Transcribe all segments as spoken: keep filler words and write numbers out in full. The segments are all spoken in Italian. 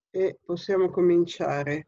E possiamo cominciare.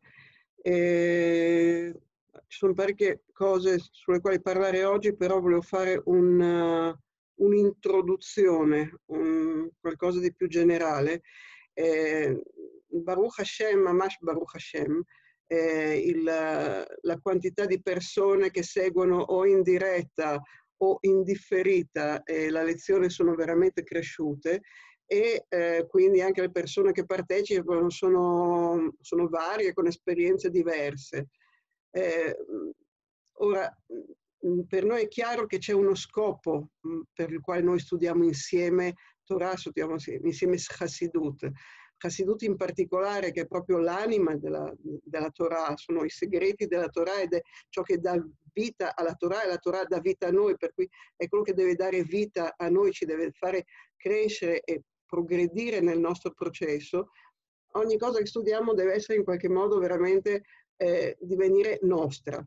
Eh, ci sono parecchie cose sulle quali parlare oggi, però volevo fare un, un'introduzione, un, qualcosa di più generale. Eh, Baruch Hashem, Mamash Baruch Hashem, eh, il, la quantità di persone che seguono o in diretta o in differita eh, la lezione sono veramente cresciute, e eh, quindi anche le persone che partecipano sono, sono varie, con esperienze diverse. Eh, ora, per noi è chiaro che c'è uno scopo mh, per il quale noi studiamo insieme Torah, studiamo insieme Chassidut. Chassidut in particolare, che è proprio l'anima della, della Torah, sono i segreti della Torah ed è ciò che dà vita alla Torah, e la Torah dà vita a noi, per cui è quello che deve dare vita a noi, ci deve fare crescere e progredire nel nostro processo. Ogni cosa che studiamo deve essere in qualche modo veramente eh, divenire nostra.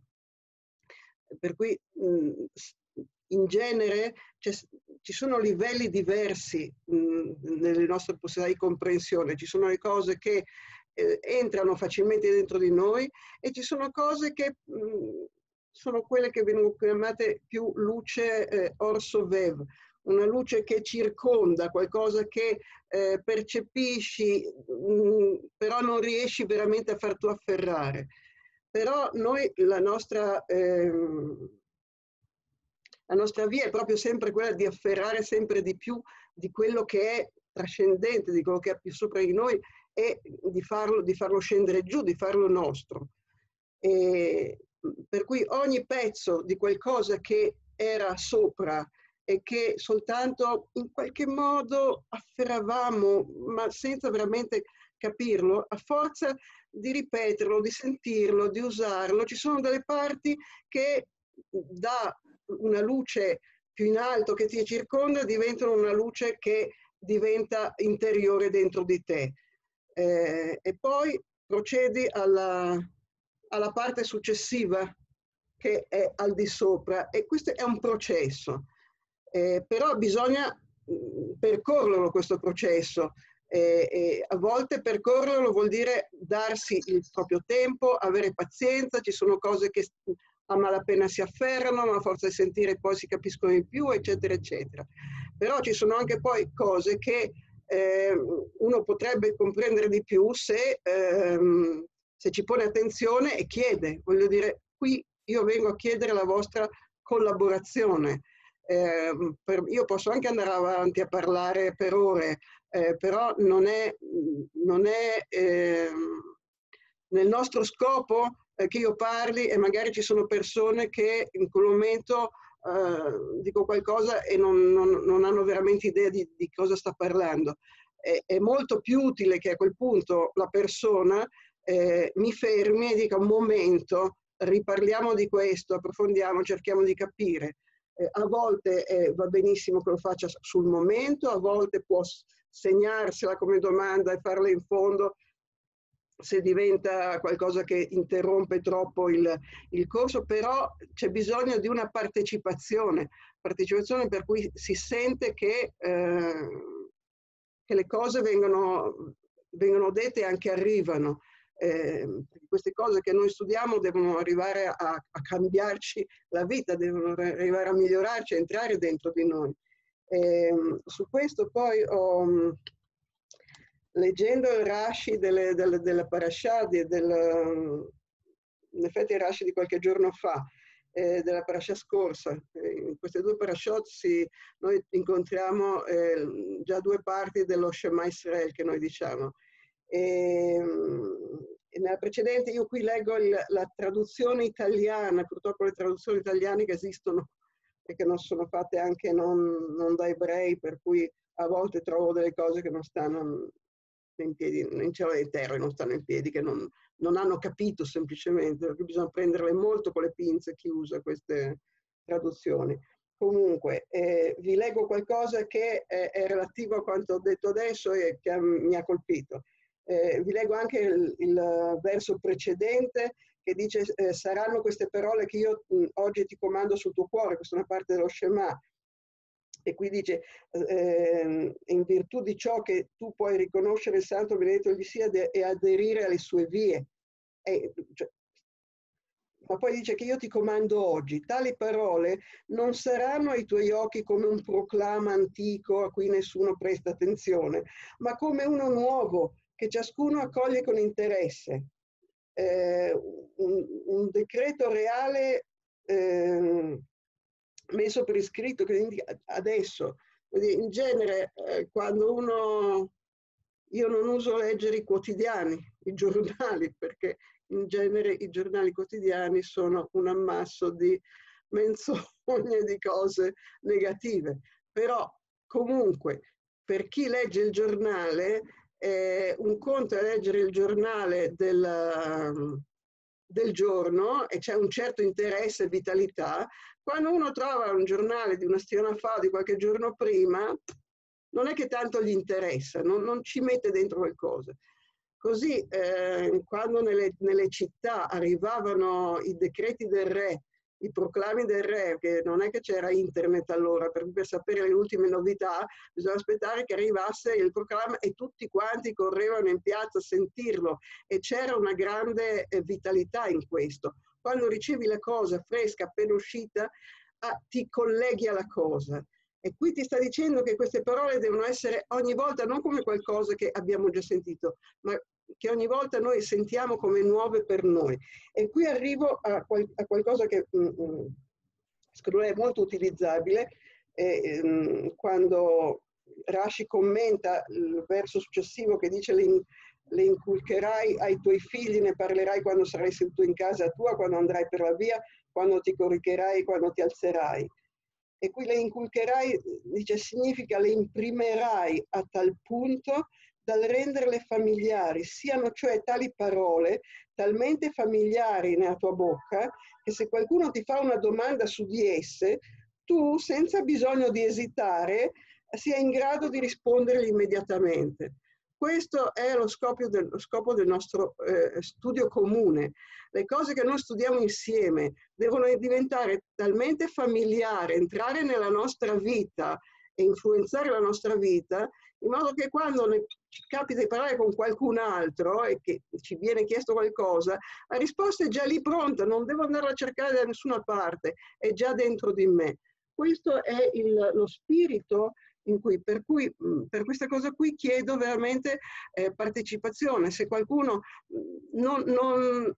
Per cui mh, in genere ci sono livelli diversi mh, nelle nostre possibilità di comprensione. Ci sono le cose che eh, entrano facilmente dentro di noi, e ci sono cose che mh, sono quelle che vengono chiamate più luce eh, orso vev, una luce che circonda, qualcosa che eh, percepisci, mh, però non riesci veramente a farti afferrare. Però noi, la nostra, ehm, la nostra via è proprio sempre quella di afferrare sempre di più di quello che è trascendente, di quello che è più sopra di noi, e di farlo, di farlo scendere giù, di farlo nostro. E per cui ogni pezzo di qualcosa che era sopra e che soltanto in qualche modo afferravamo, ma senza veramente capirlo, a forza di ripeterlo, di sentirlo, di usarlo, ci sono delle parti che da una luce più in alto che ti circonda diventano una luce che diventa interiore dentro di te. Eh, e poi procedi alla, alla parte successiva, che è al di sopra, e questo è un processo. Eh, però bisogna mh, percorrerlo questo processo. Eh, eh, a volte percorrerlo vuol dire darsi il proprio tempo, avere pazienza, ci sono cose che a malapena si afferrano, ma a forza di sentire poi si capiscono di più, eccetera, eccetera. Però ci sono anche poi cose che eh, uno potrebbe comprendere di più se, ehm, se ci pone attenzione e chiede. Voglio dire, qui io vengo a chiedere la vostra collaborazione. Eh, per, io posso anche andare avanti a parlare per ore, eh, però non è, non è eh, nel nostro scopo eh, che io parli, e magari ci sono persone che in quel momento eh, dico qualcosa e non, non, non hanno veramente idea di, di cosa sta parlando. È, è molto più utile che a quel punto la persona eh, mi fermi e dica: un momento, riparliamo di questo, approfondiamo, cerchiamo di capire. Eh, a volte eh, va benissimo che lo faccia sul momento, a volte può segnarsela come domanda e farla in fondo se diventa qualcosa che interrompe troppo il, il corso, però c'è bisogno di una partecipazione, partecipazione per cui si sente che, eh, che le cose vengono, vengono dette e anche arrivano. Eh, queste cose che noi studiamo devono arrivare a, a cambiarci la vita, devono arrivare a migliorarci, a entrare dentro di noi. Eh, su questo poi ho, leggendo il Rashi delle, delle, della Parashah, del, in effetti il Rashi di qualche giorno fa, eh, della Parashah scorsa, eh, in queste due Parashot si, noi incontriamo eh, già due parti dello Shema Israel che noi diciamo. E, e nella precedente io qui leggo il, la traduzione italiana, purtroppo le traduzioni italiane che esistono e che non sono fatte anche non, non da ebrei, per cui a volte trovo delle cose che non stanno in piedi, in cielo dei terra, non stanno in piedi, che non, non hanno capito semplicemente, perché bisogna prenderle molto con le pinze chi usa queste traduzioni. Comunque, eh, vi leggo qualcosa che è, è relativo a quanto ho detto adesso e che mi ha colpito. Eh, vi leggo anche il, il verso precedente che dice eh, saranno queste parole che io mh, oggi ti comando sul tuo cuore, questa è una parte dello Shema. E qui dice, eh, in virtù di ciò che tu puoi riconoscere il santo benedetto gli sia e aderire alle sue vie. E, cioè, ma poi dice che io ti comando oggi. Tali parole non saranno ai tuoi occhi come un proclama antico a cui nessuno presta attenzione, ma come uno nuovo che ciascuno accoglie con interesse. Eh, un, un decreto reale eh, messo per iscritto, che indica adesso. In genere, eh, quando uno... Io non uso leggere i quotidiani, i giornali, perché in genere i giornali quotidiani sono un ammasso di menzogne, di cose negative. Però comunque per chi legge il giornale, eh, un conto è leggere il giornale del, del giorno e c'è un certo interesse e vitalità. Quando uno trova un giornale di una settimana fa o di qualche giorno prima, non è che tanto gli interessa, non, non ci mette dentro qualcosa. Così eh, quando nelle, nelle città arrivavano i decreti del re, i proclami del re, che non è che c'era internet allora, per, per sapere le ultime novità, bisogna aspettare che arrivasse il proclama e tutti quanti correvano in piazza a sentirlo e c'era una grande eh, vitalità in questo. Quando ricevi la cosa fresca, appena uscita, ah, ti colleghi alla cosa. E qui ti sta dicendo che queste parole devono essere ogni volta non come qualcosa che abbiamo già sentito, ma che ogni volta noi sentiamo come nuove per noi. E qui arrivo a, qual a qualcosa che mm, secondo me è molto utilizzabile, eh, ehm, quando Rashi commenta il verso successivo che dice le, in le inculcherai ai tuoi figli, ne parlerai quando sarai seduto in casa tua, quando andrai per la via, quando ti coricherai, quando ti alzerai. E qui le inculcherai, dice, significa le imprimerai a tal punto dal renderle familiari, siano cioè tali parole talmente familiari nella tua bocca che se qualcuno ti fa una domanda su di esse, tu senza bisogno di esitare sia in grado di rispondergli immediatamente. Questo è lo scopo del, lo scopo del nostro eh, studio comune. Le cose che noi studiamo insieme devono diventare talmente familiari, entrare nella nostra vita e influenzare la nostra vita, in modo che quando ne ci capita di parlare con qualcun altro e che ci viene chiesto qualcosa, la risposta è già lì pronta, non devo andare a cercare da nessuna parte, è già dentro di me. Questo è il, lo spirito in cui, per cui per questa cosa qui chiedo veramente eh, partecipazione. Se qualcuno non, non,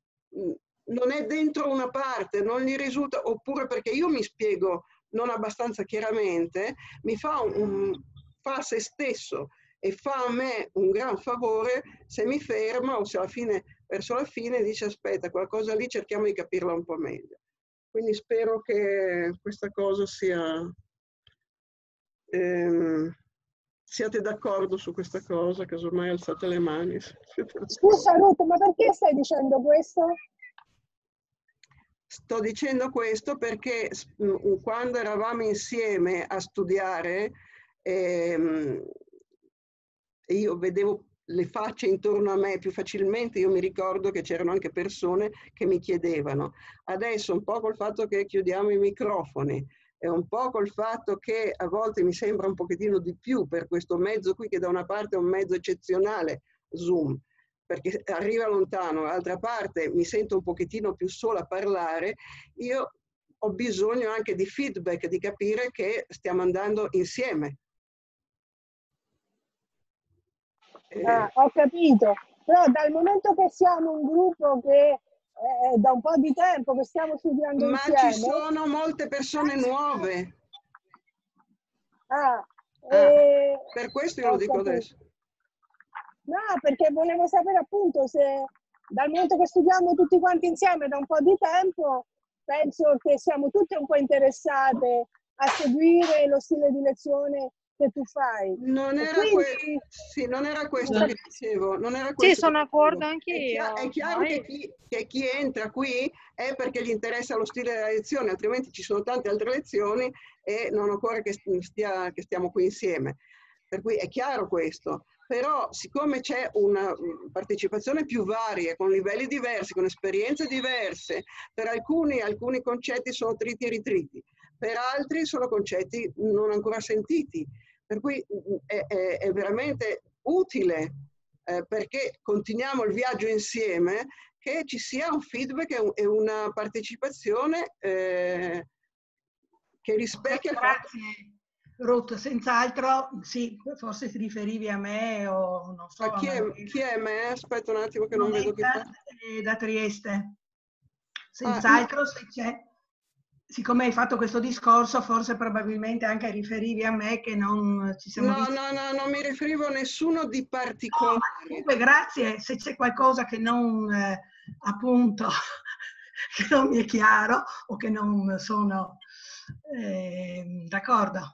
non è dentro una parte, non gli risulta, oppure perché io mi spiego non abbastanza chiaramente, mi fa, un, fa a se stesso e fa a me un gran favore se mi ferma o se alla fine, verso la fine dice aspetta, qualcosa lì cerchiamo di capirla un po' meglio. Quindi spero che questa cosa sia... Ehm, siate d'accordo su questa cosa, casomai alzate le mani. Scusa Ruth, ma perché stai dicendo questo? Sto dicendo questo perché quando eravamo insieme a studiare, ehm, io vedevo le facce intorno a me più facilmente, io mi ricordo che c'erano anche persone che mi chiedevano. Adesso un po' col fatto che chiudiamo i microfoni, e un po' col fatto che a volte mi sembra un pochettino di più per questo mezzo qui, che da una parte è un mezzo eccezionale, Zoom, perché arriva lontano, dall'altra parte mi sento un pochettino più sola a parlare, io ho bisogno anche di feedback, di capire che stiamo andando insieme. Ah, ho capito, però dal momento che siamo un gruppo che eh, da un po' di tempo che stiamo studiando ma insieme... ci sono molte persone nuove. Ah, ah, e... per questo io lo dico capito. adesso. No, perché volevo sapere appunto se dal momento che studiamo tutti quanti insieme da un po' di tempo, penso che siamo tutte un po' interessate a seguire lo stile di lezione che tu fai. Non era, quindi... que sì, non era questo che dicevo. Non era questo sì, sono d'accordo anche è io. È chiaro che chi, che chi entra qui è perché gli interessa lo stile della lezione, altrimenti ci sono tante altre lezioni e non occorre che, stia, che stiamo qui insieme. Per cui è chiaro questo. Però siccome c'è una partecipazione più varia, con livelli diversi, con esperienze diverse, per alcuni alcuni concetti sono triti e ritriti, per altri sono concetti non ancora sentiti, per cui è, è, è veramente utile, eh, perché continuiamo il viaggio insieme, che ci sia un feedback e una partecipazione eh, che rispecchia... Okay, grazie Ruth, senz'altro, sì, forse ti riferivi a me o non so. Ma chi è, chi è me? Aspetta un attimo che non vedo chi parla. Da Trieste. Ah, Senz'altro, se c'è, siccome hai fatto questo discorso, forse probabilmente anche riferivi a me che non ci siamo no, visti. No, no, non mi riferivo a nessuno di particolare. No, ma comunque grazie, se c'è qualcosa che non, eh, appunto, che non mi è chiaro o che non sono eh, d'accordo.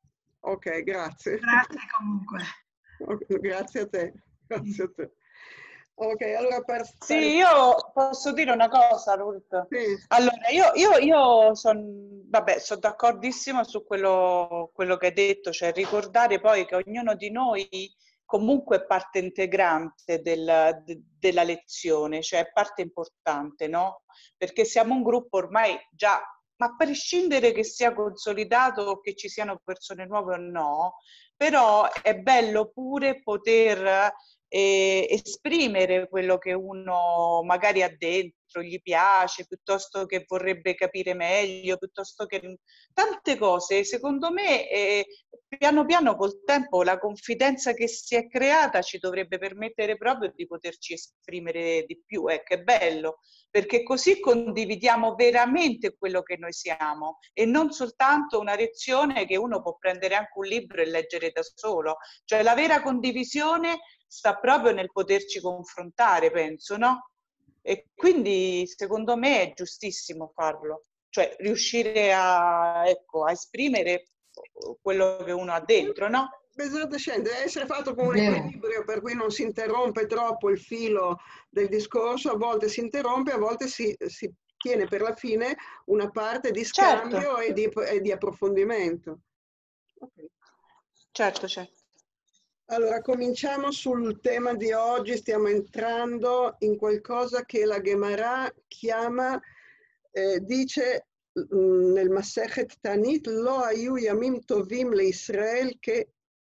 Ok, grazie. Grazie comunque. Okay, grazie a te, grazie a te. Ok, allora per... Sì, io posso dire una cosa, Ruth. Sì. Allora, io, io, io sono, vabbè, sono d'accordissimo su quello, quello che hai detto, cioè ricordare poi che ognuno di noi comunque è parte integrante del, de, della lezione, cioè è parte importante, no? Perché siamo un gruppo ormai già, ma a prescindere che sia consolidato o che ci siano persone nuove o no, però è bello pure poter eh, esprimere quello che uno magari ha dentro, gli piace, piuttosto che vorrebbe capire meglio, piuttosto che tante cose. Secondo me eh, piano piano col tempo la confidenza che si è creata ci dovrebbe permettere proprio di poterci esprimere di più, eh, che è bello, perché così condividiamo veramente quello che noi siamo e non soltanto una lezione che uno può prendere anche un libro e leggere da solo. Cioè la vera condivisione sta proprio nel poterci confrontare, penso, no? E quindi secondo me è giustissimo farlo, cioè riuscire a, ecco, a esprimere quello che uno ha dentro, no? Bisogna scendere, deve essere fatto con un equilibrio per cui non si interrompe troppo il filo del discorso, a volte si interrompe, a volte si, si tiene per la fine una parte di scambio certo. e, di, e di approfondimento. Okay. Certo, certo. Allora, cominciamo sul tema di oggi, stiamo entrando in qualcosa che la Gemara chiama, eh, dice mh, nel Masechet Tanit, Lo ayu yamim tovim le Israel che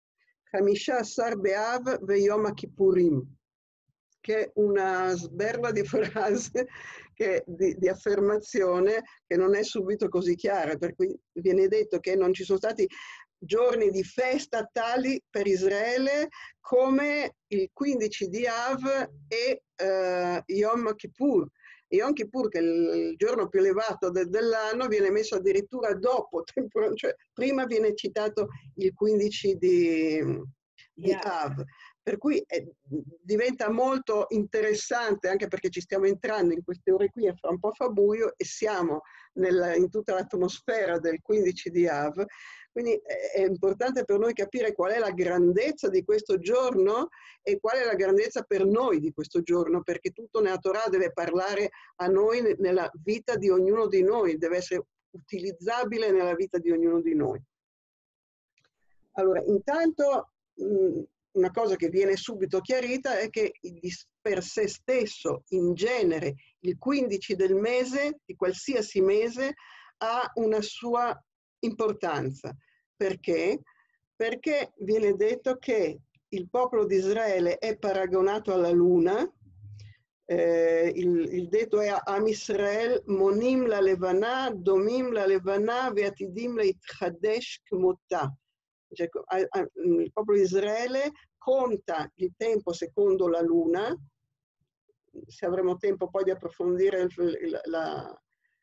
Hamisha Asar Be'av ve Yom Kippurim, che è una sberla di frase, che, di, di affermazione che non è subito così chiara, per cui viene detto che non ci sono stati giorni di festa tali per Israele come il quindici di Av e uh, Yom Kippur. Yom Kippur, che è il giorno più elevato de- dell'anno, viene messo addirittura dopo, cioè prima viene citato il quindici di, di yeah. Av. Per cui è, diventa molto interessante, anche perché ci stiamo entrando in queste ore qui e fra un po' fa buio e siamo nella, in tutta l'atmosfera del quindici di Av. Quindi è importante per noi capire qual è la grandezza di questo giorno e qual è la grandezza per noi di questo giorno, perché tutto nella Torah deve parlare a noi nella vita di ognuno di noi, deve essere utilizzabile nella vita di ognuno di noi. Allora, intanto mh, una cosa che viene subito chiarita è che per sé stesso, in genere, il quindici del mese, di qualsiasi mese, ha una sua importanza. Perché? Perché viene detto che il popolo di Israele è paragonato alla luna, eh, il, il detto è Am Israel monim la levana, domim la levana, veatidim la itchadesh kmota. Cioè, il popolo di Israele conta il tempo secondo la luna. Se avremo tempo poi di approfondire la, la,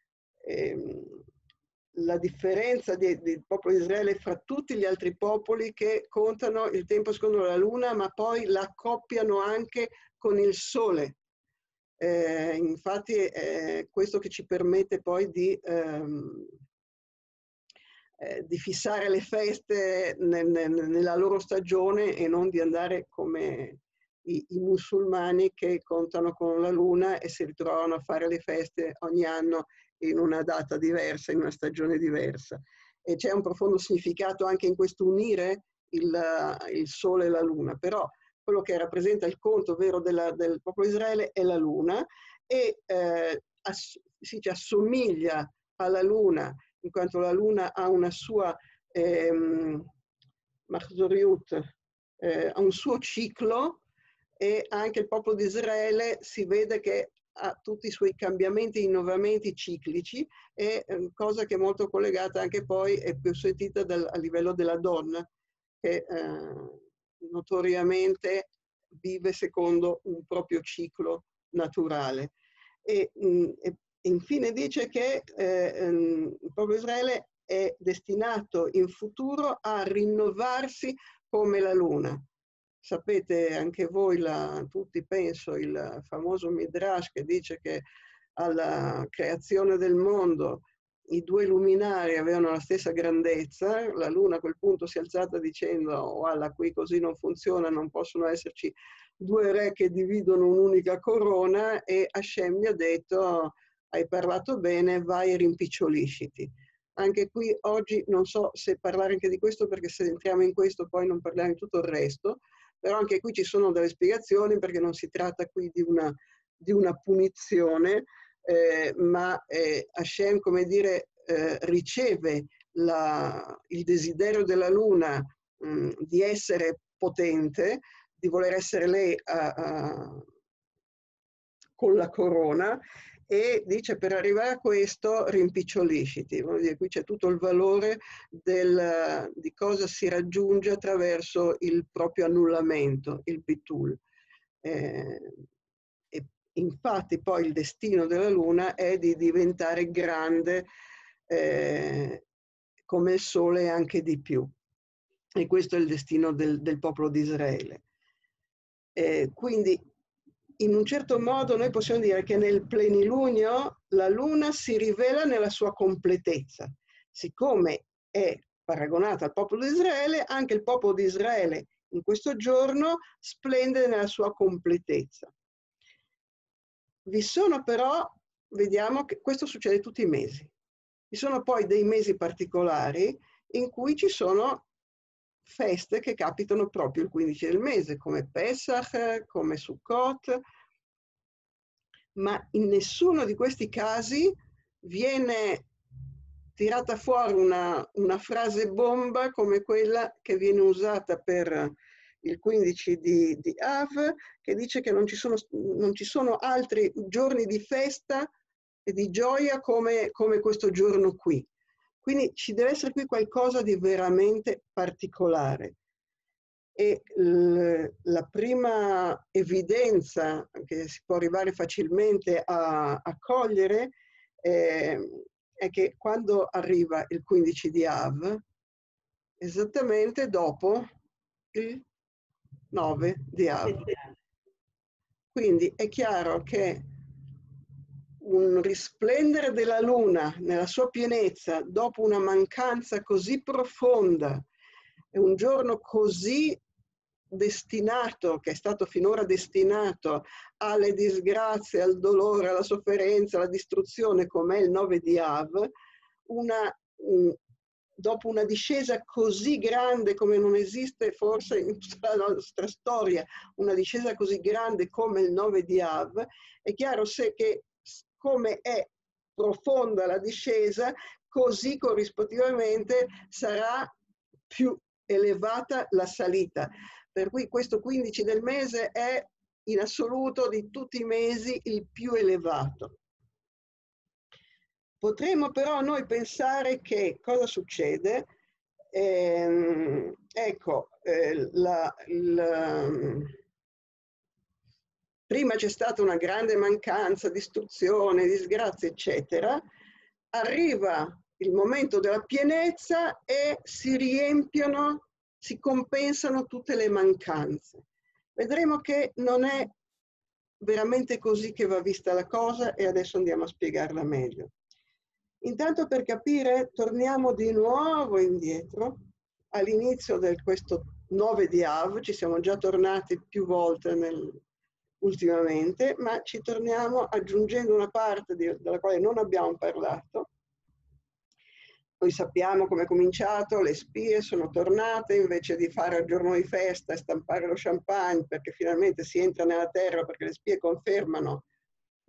ehm, la differenza di, del popolo di Israele fra tutti gli altri popoli che contano il tempo secondo la luna, ma poi la accoppiano anche con il sole. Eh, infatti è questo che ci permette poi di, ehm, eh, di fissare le feste nel, nel, nella loro stagione e non di andare come i, i musulmani che contano con la luna e si ritrovano a fare le feste ogni anno in una data diversa, in una stagione diversa. E c'è un profondo significato anche in questo unire il, il sole e la luna, però quello che rappresenta il conto vero della, del popolo di Israele è la luna e eh, ass- si assomiglia alla luna in quanto la Luna ha una sua ehm, eh, ha un suo ciclo, e anche il popolo di Israele si vede che ha tutti i suoi cambiamenti e innovamenti ciclici, e eh, cosa che è molto collegata anche poi è più sentita dal, a livello della donna, che eh, notoriamente vive secondo un proprio ciclo naturale. E, mh, e infine dice che eh, um, il popolo di Israele è destinato in futuro a rinnovarsi come la Luna. Sapete anche voi, la, tutti penso, il famoso Midrash che dice che alla creazione del mondo i due luminari avevano la stessa grandezza, la Luna a quel punto si è alzata dicendo guarda, qui così non funziona, non possono esserci due re che dividono un'unica corona, e Hashem gli ha detto hai parlato bene, vai e rimpicciolisciti. Anche qui oggi non so se parlare anche di questo, perché se entriamo in questo poi non parliamo di tutto il resto, però anche qui ci sono delle spiegazioni, perché non si tratta qui di una, di una punizione, eh, ma eh, Hashem, come dire, eh, riceve la, il desiderio della Luna mh, di essere potente, di voler essere lei a, a, con la corona, e dice per arrivare a questo rimpicciolisciti. Vuol dire, qui c'è tutto il valore del, di cosa si raggiunge attraverso il proprio annullamento, il bitul. Eh, e infatti poi il destino della Luna è di diventare grande eh, come il Sole e anche di più. E questo è il destino del, del popolo di Israele. Eh, quindi in un certo modo noi possiamo dire che nel plenilunio la Luna si rivela nella sua completezza. Siccome è paragonata al popolo di Israele, anche il popolo di Israele in questo giorno splende nella sua completezza. Vi sono però, vediamo che questo succede tutti i mesi. Vi sono poi dei mesi particolari in cui ci sono feste che capitano proprio il quindici del mese, come Pesach, come Sukkot, ma in nessuno di questi casi viene tirata fuori una, una frase bomba come quella che viene usata per il quindici di, di Av, che dice che non ci sono, non ci sono altri giorni di festa e di gioia come, come questo giorno qui. Quindi ci deve essere qui qualcosa di veramente particolare. E la prima evidenza che si può arrivare facilmente a, a cogliere è, è che quando arriva il quindici di Av, esattamente dopo il nove di Av. Quindi è chiaro che un risplendere della Luna nella sua pienezza dopo una mancanza così profonda, è un giorno così destinato, che è stato finora destinato alle disgrazie, al dolore, alla sofferenza, alla distruzione, come è il nove di Av, una, un, dopo una discesa così grande come non esiste forse in tutta la nostra storia, una discesa così grande come il nove di Av, è chiaro se che come è profonda la discesa, così corrispettivamente sarà più elevata la salita. Per cui questo quindici del mese è in assoluto di tutti i mesi il più elevato. Potremmo però noi pensare che cosa succede? Eh, ecco, eh, la, la, prima c'è stata una grande mancanza, distruzione, disgrazia, eccetera. Arriva il momento della pienezza e si riempiono, si compensano tutte le mancanze. Vedremo che non è veramente così che va vista la cosa, e adesso andiamo a spiegarla meglio. Intanto, per capire, torniamo di nuovo indietro all'inizio di questo nove di Av. Ci siamo già tornati più volte nel, ultimamente, ma ci torniamo aggiungendo una parte di, della quale non abbiamo parlato. Noi sappiamo come è cominciato, le spie sono tornate, invece di fare il giorno di festa e stampare lo champagne perché finalmente si entra nella terra, perché le spie confermano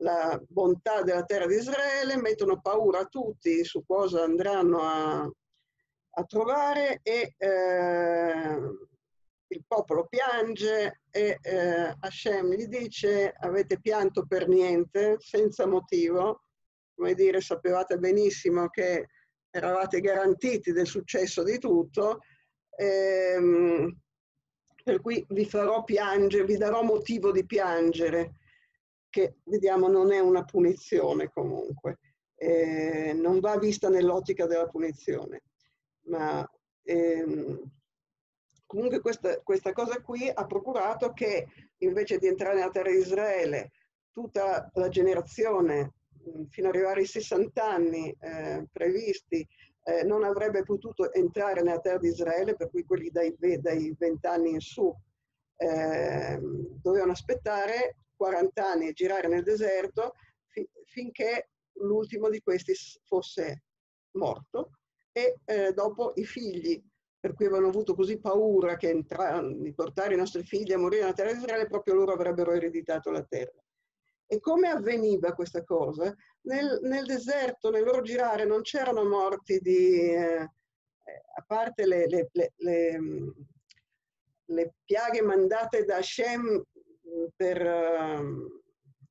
la bontà della terra di Israele, mettono paura a tutti su cosa andranno a, a trovare e eh, il popolo piange e eh, Hashem gli dice: avete pianto per niente, senza motivo, come dire, sapevate benissimo che eravate garantiti del successo di tutto, ehm, per cui vi farò piangere, vi darò motivo di piangere, che vediamo non è una punizione comunque, eh, non va vista nell'ottica della punizione, ma ehm, comunque questa, questa cosa qui ha procurato che invece di entrare nella terra di Israele, tutta la generazione fino ad arrivare ai sessanta anni eh, previsti eh, non avrebbe potuto entrare nella terra di Israele, per cui quelli dai, dai venti anni in su eh, dovevano aspettare quaranta anni e girare nel deserto fi, finché l'ultimo di questi fosse morto e eh, dopo i figli, per cui avevano avuto così paura che entra, di portare i nostri figli a morire nella terra di Israele, proprio loro avrebbero ereditato la terra. E come avveniva questa cosa? Nel, nel deserto, nel loro girare, non c'erano morti di, eh, a parte le, le, le, le, le piaghe mandate da Hashem per, uh,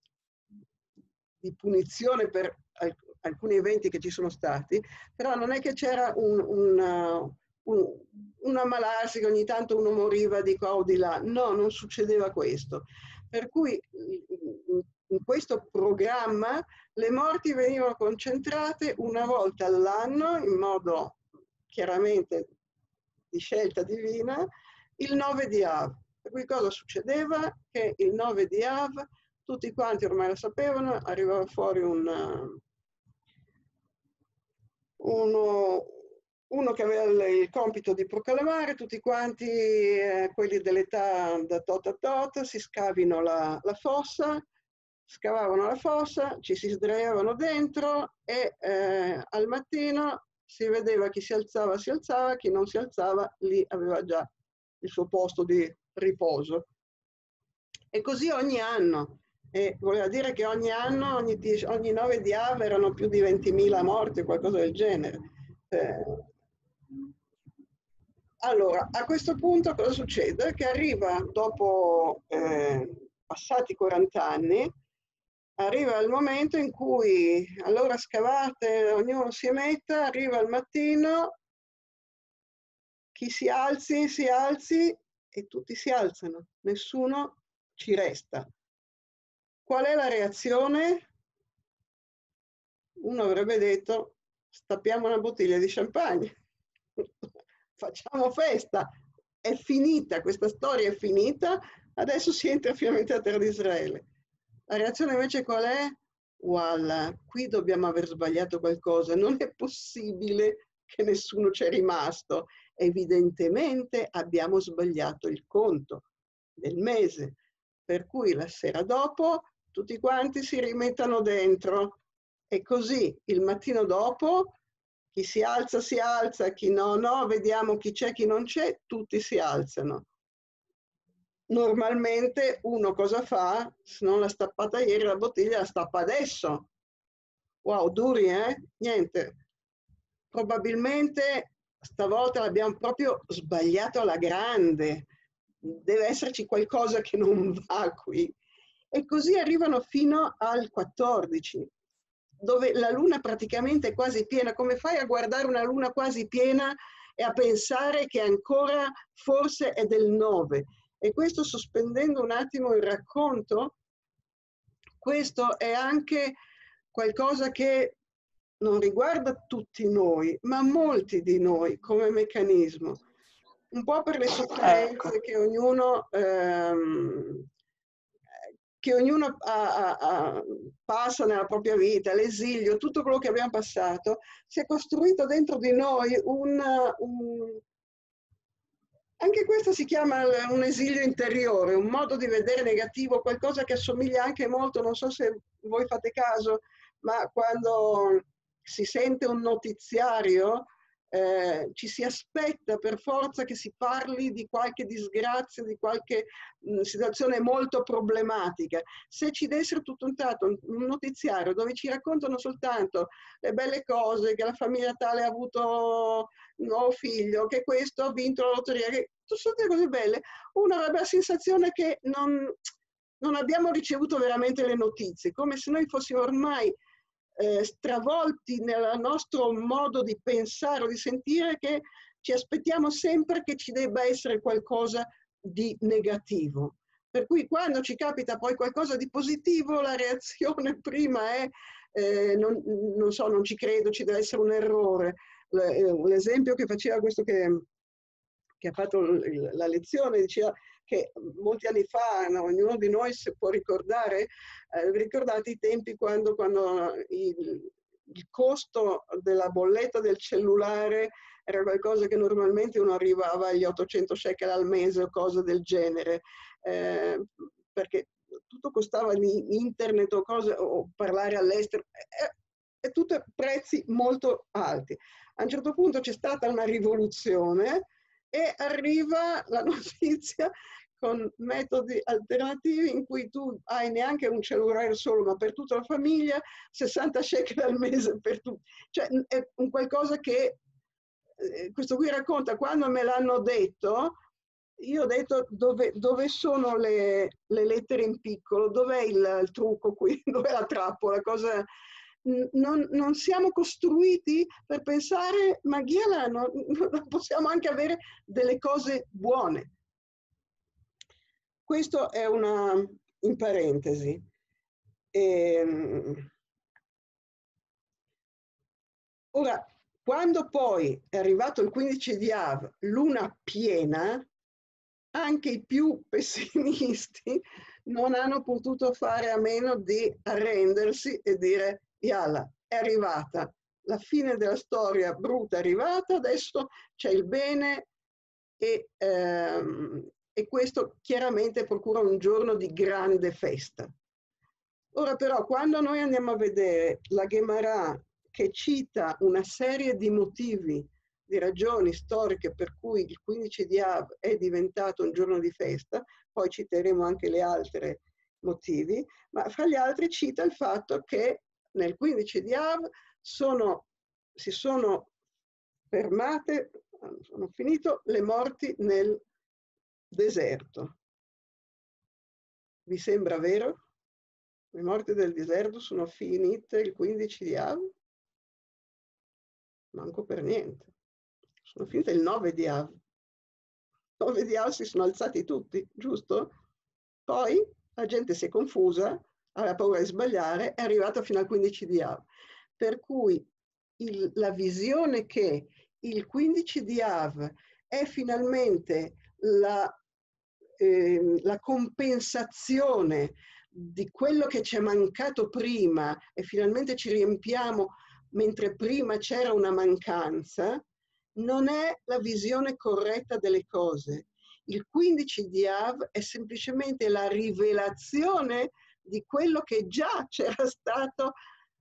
di punizione per alc alcuni eventi che ci sono stati, però non è che c'era un, un, uh, un, un ammalarsi che ogni tanto uno moriva di qua o di là. No, non succedeva questo. Per cui in questo programma le morti venivano concentrate una volta all'anno, in modo chiaramente di scelta divina, il nove di Av. Per cui cosa succedeva? Che il nove di Av, tutti quanti ormai lo sapevano, arrivava fuori un, uno, uno che aveva il compito di proclamare, tutti quanti, eh, quelli dell'età da tot a tot, si scavino la, la fossa, scavavano la fossa, ci si sdraiavano dentro e eh, al mattino si vedeva chi si alzava, si alzava, chi non si alzava, lì aveva già il suo posto di riposo. E così ogni anno. E voleva dire che ogni anno, ogni, ogni nove di Av erano più di ventimila morti, qualcosa del genere. Eh, allora, a questo punto cosa succede? Che arriva dopo eh, passati quaranta anni, arriva il momento in cui allora scavate, ognuno si metta, arriva il mattino, chi si alzi, si alzi e tutti si alzano, nessuno ci resta. Qual è la reazione? Uno avrebbe detto: stappiamo una bottiglia di champagne, facciamo festa, è finita, questa storia è finita, adesso si entra finalmente nella terra di Israele. La reazione invece qual è? Voilà, qui dobbiamo aver sbagliato qualcosa, non è possibile che nessuno c'è rimasto, evidentemente abbiamo sbagliato il conto del mese, per cui la sera dopo tutti quanti si rimettano dentro e così il mattino dopo chi si alza si alza, chi no no, vediamo chi c'è, chi non c'è, tutti si alzano. Normalmente uno cosa fa? Se non l'ha stappata ieri la bottiglia, la stappa adesso. Wow, duri, eh? Niente. Probabilmente stavolta l'abbiamo proprio sbagliato alla grande. Deve esserci qualcosa che non va qui. E così arrivano fino al quattordici, dove la luna praticamente è quasi piena. Come fai a guardare una luna quasi piena e a pensare che ancora forse è del nove? E questo, sospendendo un attimo il racconto, questo è anche qualcosa che non riguarda tutti noi, ma molti di noi come meccanismo. Un po' per le sofferenze che ognuno, ehm, che ognuno ha, ha, ha, passa nella propria vita, l'esilio, tutto quello che abbiamo passato, si è costruito dentro di noi un... un Anche questo si chiama un esilio interiore, un modo di vedere negativo, qualcosa che assomiglia anche molto, non so se voi fate caso, ma quando si sente un notiziario eh, ci si aspetta per forza che si parli di qualche disgrazia, di qualche mh, situazione molto problematica. Se ci dessero tutto un tratto un, un notiziario dove ci raccontano soltanto le belle cose, che la famiglia tale ha avuto un nuovo figlio, che questo ha vinto la lotteria, che sono tutte cose belle, uno avrebbe la sensazione che non, non abbiamo ricevuto veramente le notizie, come se noi fossimo ormai eh, stravolti nel nostro modo di pensare o di sentire, che ci aspettiamo sempre che ci debba essere qualcosa di negativo. Per cui quando ci capita poi qualcosa di positivo, la reazione prima è eh, non, non so, non ci credo, ci deve essere un errore. L'esempio che faceva questo che, che ha fatto la lezione diceva che molti anni fa, no, ognuno di noi si può ricordare, eh, ricordate i tempi quando, quando il, il costo della bolletta del cellulare era qualcosa che normalmente uno arrivava agli ottocento shekel al mese o cose del genere, eh, perché tutto costava di internet o cose, o parlare all'estero, e, e tutti prezzi molto alti. A un certo punto c'è stata una rivoluzione e arriva la notizia con metodi alternativi in cui tu hai neanche un cellulare solo, ma per tutta la famiglia, sessanta shekel al mese per tutti. Cioè è un qualcosa che, eh, questo qui racconta, quando me l'hanno detto, io ho detto dove, dove sono le, le lettere in piccolo, dov'è il, il trucco qui, dov'è la trappola, cosa... Non, non siamo costruiti per pensare, ma Ghiela, non, non possiamo anche avere delle cose buone. Questo è una, in parentesi. E, ora, quando poi è arrivato il quindici di Av, luna piena, anche i più pessimisti non hanno potuto fare a meno di arrendersi e dire: Yalla, è arrivata, la fine della storia brutta è arrivata, adesso c'è il bene, e, ehm, e questo chiaramente procura un giorno di grande festa. Ora però, quando noi andiamo a vedere la Gemara che cita una serie di motivi, di ragioni storiche per cui il quindici di Av è diventato un giorno di festa, poi citeremo anche gli altri motivi, ma fra gli altri cita il fatto che nel quindici di Av sono, si sono fermate, sono finito, le morti nel deserto. Vi sembra vero? Le morti del deserto sono finite il quindici di Av? Manco per niente. Sono finite il nove di Av. Il nove di Av si sono alzati tutti, giusto? Poi la gente si è confusa, aveva paura di sbagliare, è arrivata fino al quindici di Av. Per cui il, la visione che il quindici di Av è finalmente la, eh, la compensazione di quello che ci è mancato prima e finalmente ci riempiamo mentre prima c'era una mancanza, non è la visione corretta delle cose. Il quindici di Av è semplicemente la rivelazione di quello che già c'era stato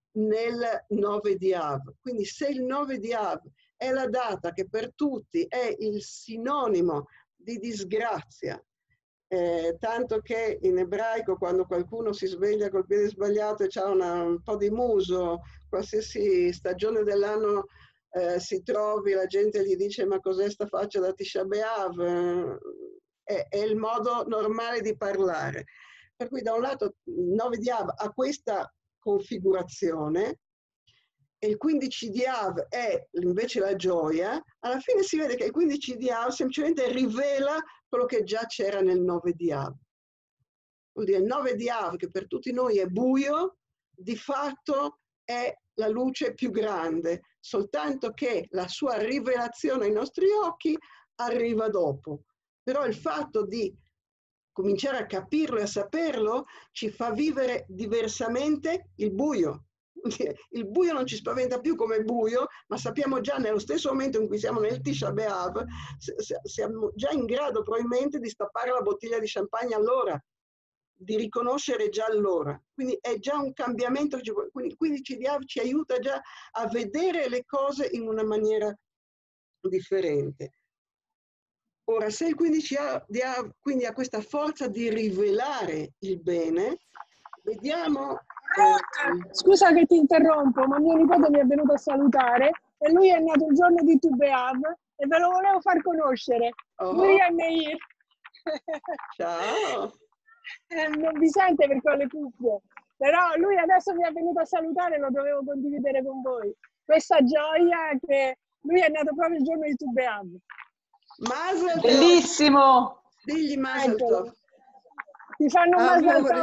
nel nove di Av. Quindi se il nove di Av è la data che per tutti è il sinonimo di disgrazia, eh, tanto che in ebraico quando qualcuno si sveglia col piede sbagliato e ha un po' di muso, qualsiasi stagione dell'anno eh, si trovi, la gente gli dice: ma cos'è sta faccia da Tisha B'Av? È, è il modo normale di parlare. Per cui da un lato il nove di Av ha questa configurazione e il quindici di Av è invece la gioia. Alla fine si vede che il quindici di Av semplicemente rivela quello che già c'era nel nove di Av. Vuol dire il nove di Av, che per tutti noi è buio, di fatto è la luce più grande, soltanto che la sua rivelazione ai nostri occhi arriva dopo. Però il fatto di cominciare a capirlo e a saperlo ci fa vivere diversamente il buio. Il buio non ci spaventa più come buio, ma sappiamo già nello stesso momento in cui siamo nel Tisha B'Av, siamo già in grado probabilmente di stappare la bottiglia di champagne allora, di riconoscere già allora. Quindi è già un cambiamento, quindi il quindici di Av ci aiuta già a vedere le cose in una maniera differente. Ora, se il quindici ha, quindi ha questa forza di rivelare il bene, vediamo... Eh, Scusa che ti interrompo, ma mio nipote mi è venuto a salutare e lui è nato il giorno di Tu Beav e ve lo volevo far conoscere. Oh. Lui è Meir. Ciao! Eh, non vi sente perché ho le cuffie, però lui adesso mi è venuto a salutare e lo dovevo condividere con voi. Questa gioia che lui è nato proprio il giorno di Tu Beav. Mazel Bellissimo! Digli Mazel Tov. Ti fanno Mazel Tov.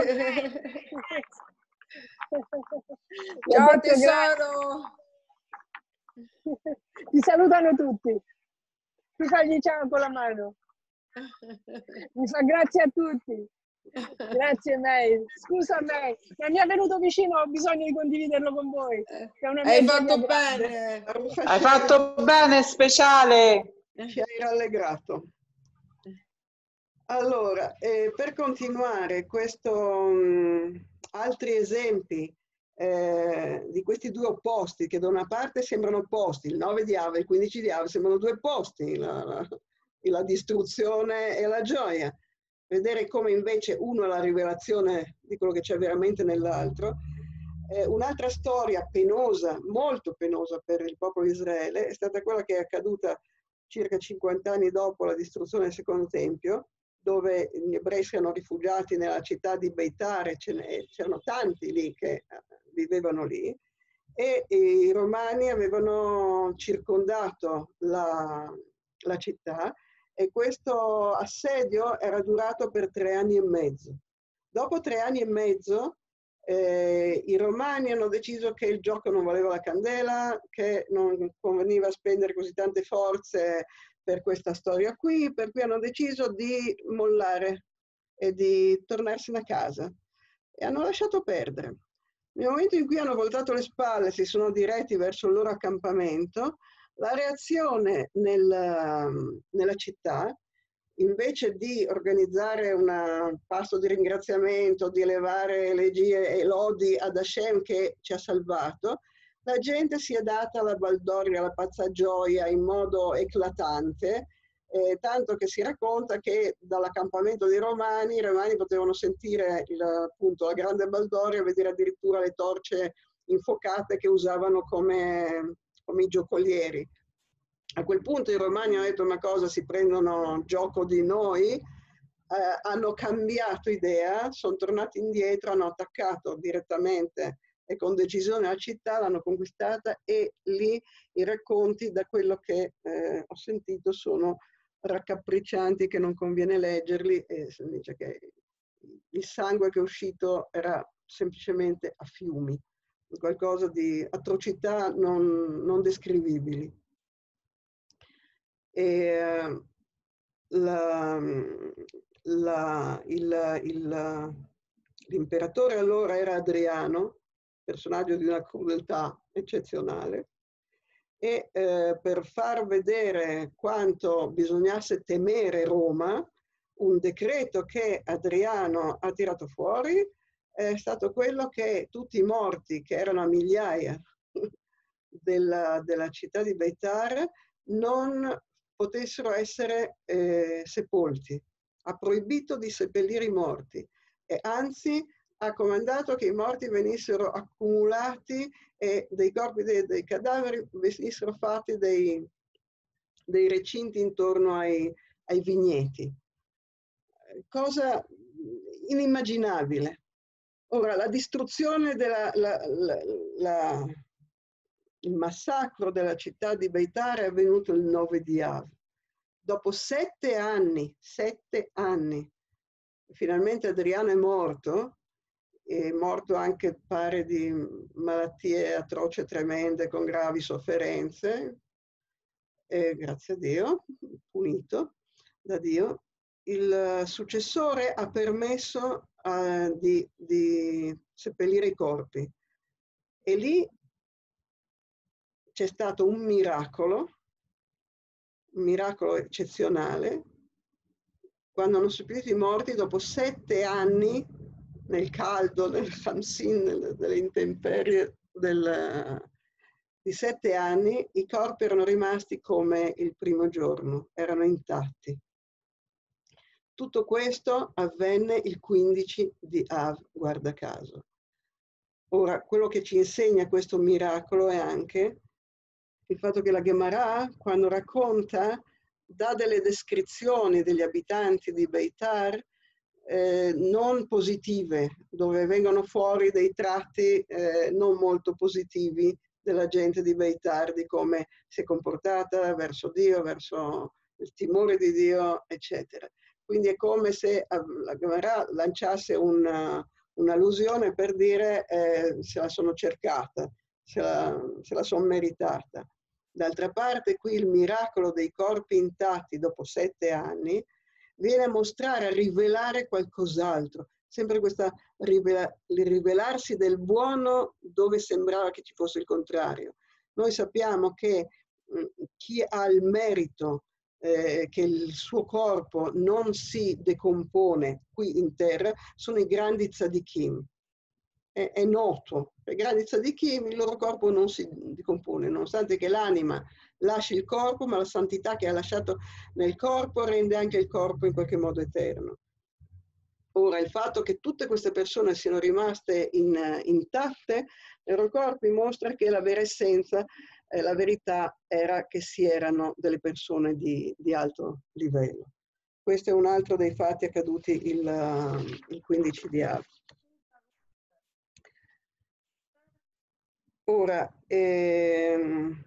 Ciao tesoro! Ti salutano tutti. Ti fagli ciao con la mano. Mi fa grazie a tutti. Grazie May. Scusa May, ma mi è venuto vicino, ho bisogno di condividerlo con voi. È una Hai fatto bene. Hai fatto bene, speciale. Ci hai rallegrato. Allora, eh, per continuare, questo, mh, altri esempi eh, di questi due opposti, che da una parte sembrano opposti, il nove di Av e il quindici di Av sembrano due opposti, la, la, la distruzione e la gioia. Vedere come invece uno è la rivelazione di quello che c'è veramente nell'altro. Eh, un'altra storia penosa, molto penosa per il popolo di Israele, è stata quella che è accaduta circa cinquanta anni dopo la distruzione del secondo tempio, dove gli ebrei si erano rifugiati nella città di Beitare, c'erano tanti lì che vivevano lì, e i romani avevano circondato la, la città, e questo assedio era durato per tre anni e mezzo. Dopo tre anni e mezzo eh, i romani hanno deciso che il gioco non valeva la candela, che non conveniva spendere così tante forze per questa storia qui, per cui hanno deciso di mollare e di tornarsene a casa. E hanno lasciato perdere. Nel momento in cui hanno voltato le spalle, si sono diretti verso il loro accampamento, la reazione nel, nella città, invece di organizzare un pasto di ringraziamento, di elevare elegie e lodi ad Hashem che ci ha salvato, la gente si è data alla baldoria, alla pazza gioia in modo eclatante, eh, tanto che si racconta che dall'accampamento dei Romani i Romani potevano sentire il, appunto, la grande baldoria e vedere addirittura le torce infuocate che usavano come, come i giocolieri. A quel punto i Romani hanno detto: ma cosa, si prendono gioco di noi? Eh, hanno cambiato idea, sono tornati indietro, hanno attaccato direttamente e con decisione la città, l'hanno conquistata, e lì i racconti, da quello che eh, ho sentito, sono raccapriccianti, che non conviene leggerli, e si dice che il sangue che è uscito era semplicemente a fiumi, qualcosa di atrocità non, non descrivibili. E, la, la, il, il, l'imperatore allora era Adriano, personaggio di una crudeltà eccezionale, e eh, per far vedere quanto bisognasse temere Roma, un decreto che Adriano ha tirato fuori è stato quello che tutti i morti, che erano a migliaia della, della città di Beitar, non potessero essere eh, sepolti. Ha proibito di seppellire i morti, e anzi ha comandato che i morti venissero accumulati e dei corpi dei, dei cadaveri venissero fatti dei, dei recinti intorno ai, ai vigneti. Cosa inimmaginabile. Ora, la distruzione della... La, la, la, il massacro della città di Beitar è avvenuto il nove di Av. Dopo sette anni, sette anni, finalmente Adriano è morto, è morto anche, pare, di malattie atroci e tremende, con gravi sofferenze, e grazie a Dio, punito da Dio. Il successore ha permesso uh, di, di seppellire i corpi, e lì c'è stato un miracolo, un miracolo eccezionale, quando hanno seppellito i morti dopo sette anni nel caldo, nel Hamsin, nelle intemperie del, di sette anni i corpi erano rimasti come il primo giorno, erano intatti. Tutto questo avvenne il quindici di Av, guarda caso. Ora, quello che ci insegna questo miracolo è anche il fatto che la Gemara, quando racconta, dà delle descrizioni degli abitanti di Beitar eh, non positive, dove vengono fuori dei tratti eh, non molto positivi della gente di Beitar, di come si è comportata verso Dio, verso il timore di Dio, eccetera. Quindi è come se la Gemara lanciasse una, un'allusione per dire eh, se la sono cercata, se la, se la sono meritata. D'altra parte qui il miracolo dei corpi intatti dopo sette anni viene a mostrare, a rivelare qualcos'altro, sempre questa rivela, rivelarsi del buono dove sembrava che ci fosse il contrario. Noi sappiamo che mh, chi ha il merito eh, che il suo corpo non si decompone qui in terra sono i grandi tzadikim. È, è noto, per i grandi tzadikim il loro corpo non si decompone, nonostante che l'anima lasci il corpo, ma la santità che ha lasciato nel corpo rende anche il corpo in qualche modo eterno. Ora, il fatto che tutte queste persone siano rimaste in, intatte nei loro corpi mostra che la vera essenza, eh, la verità era che si erano delle persone di, di alto livello. Questo è un altro dei fatti accaduti il, il quindici di Av. Ora, ehm,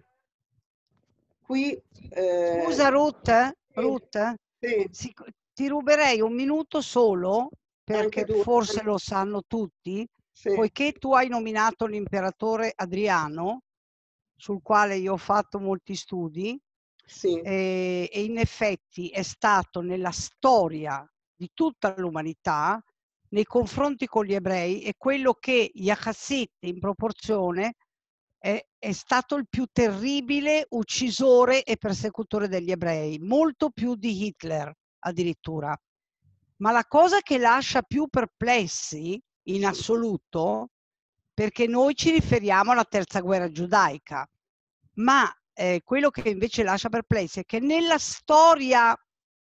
qui... Eh, Scusa Ruth, Ruth sì, si, ti ruberei un minuto solo, perché tu, forse lo sanno tutti, sì. Poiché tu hai nominato l'imperatore Adriano, sul quale io ho fatto molti studi, sì. e, e in effetti è stato nella storia di tutta l'umanità, nei confronti con gli ebrei, è quello che Yahazit in proporzione è, è stato il più terribile uccisore e persecutore degli ebrei, molto più di Hitler addirittura. Ma la cosa che lascia più perplessi in assoluto, perché noi ci riferiamo alla terza guerra giudaica, ma eh, quello che invece lascia perplessi è che nella storia,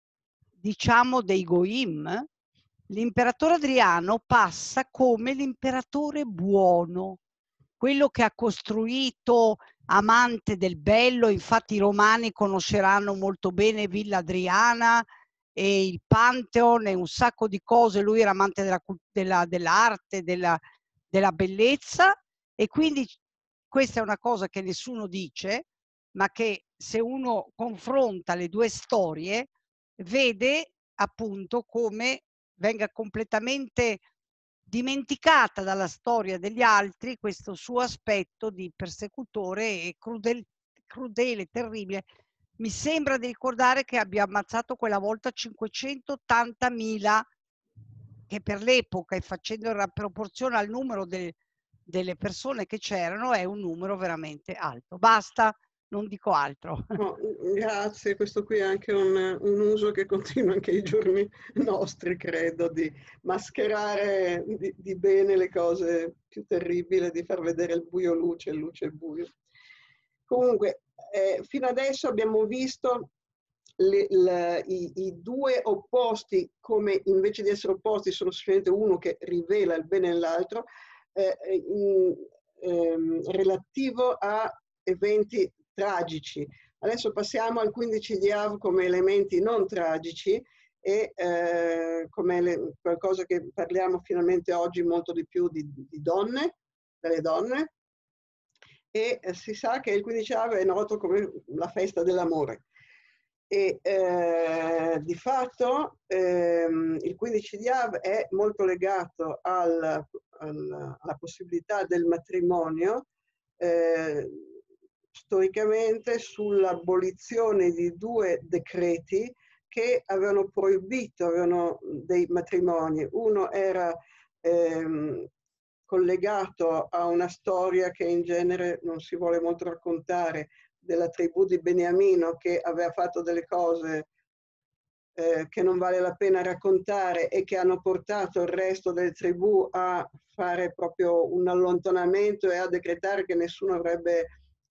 diciamo, dei Goim, l'imperatore Adriano passa come l'imperatore buono, quello che ha costruito, amante del bello. Infatti i romani conosceranno molto bene Villa Adriana e il Pantheon e un sacco di cose. Lui era amante della, della, dell'arte, della, della bellezza, e quindi questa è una cosa che nessuno dice, ma che se uno confronta le due storie vede appunto come venga completamente dimenticata dalla storia degli altri questo suo aspetto di persecutore e crudele, crudele, terribile. Mi sembra di ricordare che abbia ammazzato quella volta cinquecentottantamila, che per l'epoca, e facendo la proporzione al numero de, delle persone che c'erano, è un numero veramente alto. Basta, non dico altro. Oh, grazie, questo qui è anche un, un uso che continua anche ai giorni nostri, credo, di mascherare di, di bene le cose più terribili, di far vedere il buio luce, il luce buio. Comunque, eh, fino adesso abbiamo visto le, le, i, i due opposti, come invece di essere opposti sono semplicemente uno che rivela il bene nell'altro, eh, in, ehm, relativo a eventi tragici. Adesso passiamo al quindici di Av come elementi non tragici e eh, come le, qualcosa che parliamo finalmente oggi molto di più di, di donne, delle donne, e eh, si sa che il quindici Av è noto come la festa dell'amore. E eh, di fatto ehm, il quindici di Av è molto legato al, al, alla possibilità del matrimonio, eh, storicamente sull'abolizione di due decreti che avevano proibito, avevano dei matrimoni. Uno era ehm, collegato a una storia che in genere non si vuole molto raccontare, della tribù di Beniamino, che aveva fatto delle cose eh, che non vale la pena raccontare e che hanno portato il resto delle tribù a fare proprio un allontanamento e a decretare che nessuno avrebbe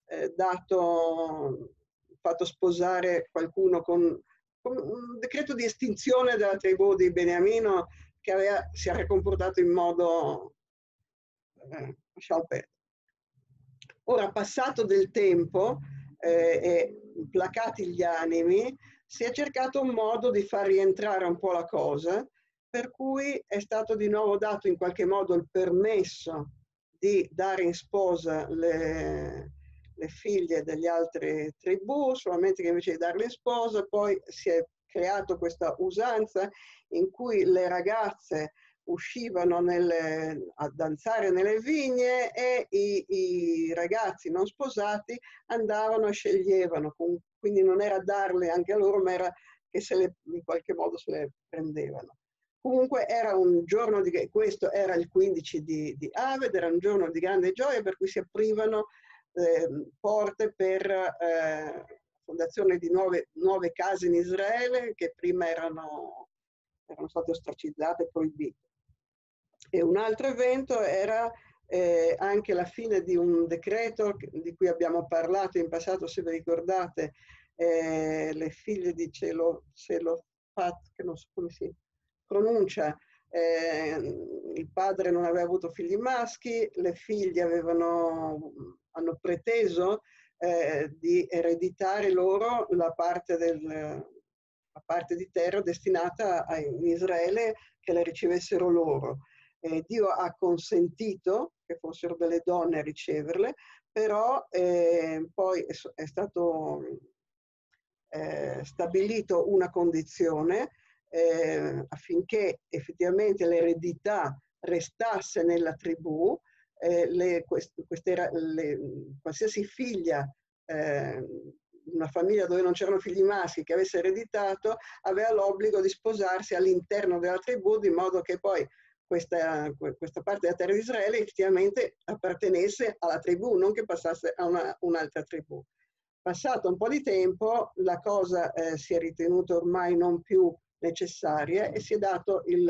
eh, dato, fatto sposare qualcuno con, con un decreto di estinzione della tribù di Beniamino che aveva, si era comportato in modo eh, lasciamo perdere. Ora, passato del tempo eh, e placati gli animi, si è cercato un modo di far rientrare un po' la cosa, per cui è stato di nuovo dato in qualche modo il permesso di dare in sposa le, le figlie degli altri tribù, solamente che invece di darle in sposa poi si è creato questa usanza in cui le ragazze uscivano nelle, a danzare nelle vigne e i, i ragazzi non sposati andavano e sceglievano, quindi non era darle anche a loro, ma era che se le, in qualche modo se le prendevano. Comunque era un giorno di, questo era il quindici di, di Aved, era un giorno di grande gioia per cui si aprivano eh, porte per eh, fondazione di nuove, nuove case in Israele che prima erano, erano state ostracizzate e proibite. E un altro evento era eh, anche la fine di un decreto di cui abbiamo parlato in passato, se vi ricordate, eh, le figlie di Celo, Celofat, che non so come si pronuncia, eh, il padre non aveva avuto figli maschi, le figlie avevano, hanno preteso eh, di ereditare loro la parte, del, la parte di terra destinata a, in Israele che le ricevessero loro. Eh, Dio ha consentito che fossero delle donne a riceverle, però eh, poi è, è stato eh, stabilito una condizione eh, affinché effettivamente l'eredità restasse nella tribù, eh, le, queste, queste, le, qualsiasi figlia eh, una famiglia dove non c'erano figli maschi che avesse ereditato aveva l'obbligo di sposarsi all'interno della tribù, di modo che poi Questa, questa parte della terra di Israele effettivamente appartenesse alla tribù, non che passasse a una, un'altra tribù. Passato un po' di tempo, la cosa eh, si è ritenuta ormai non più necessaria e si è dato il,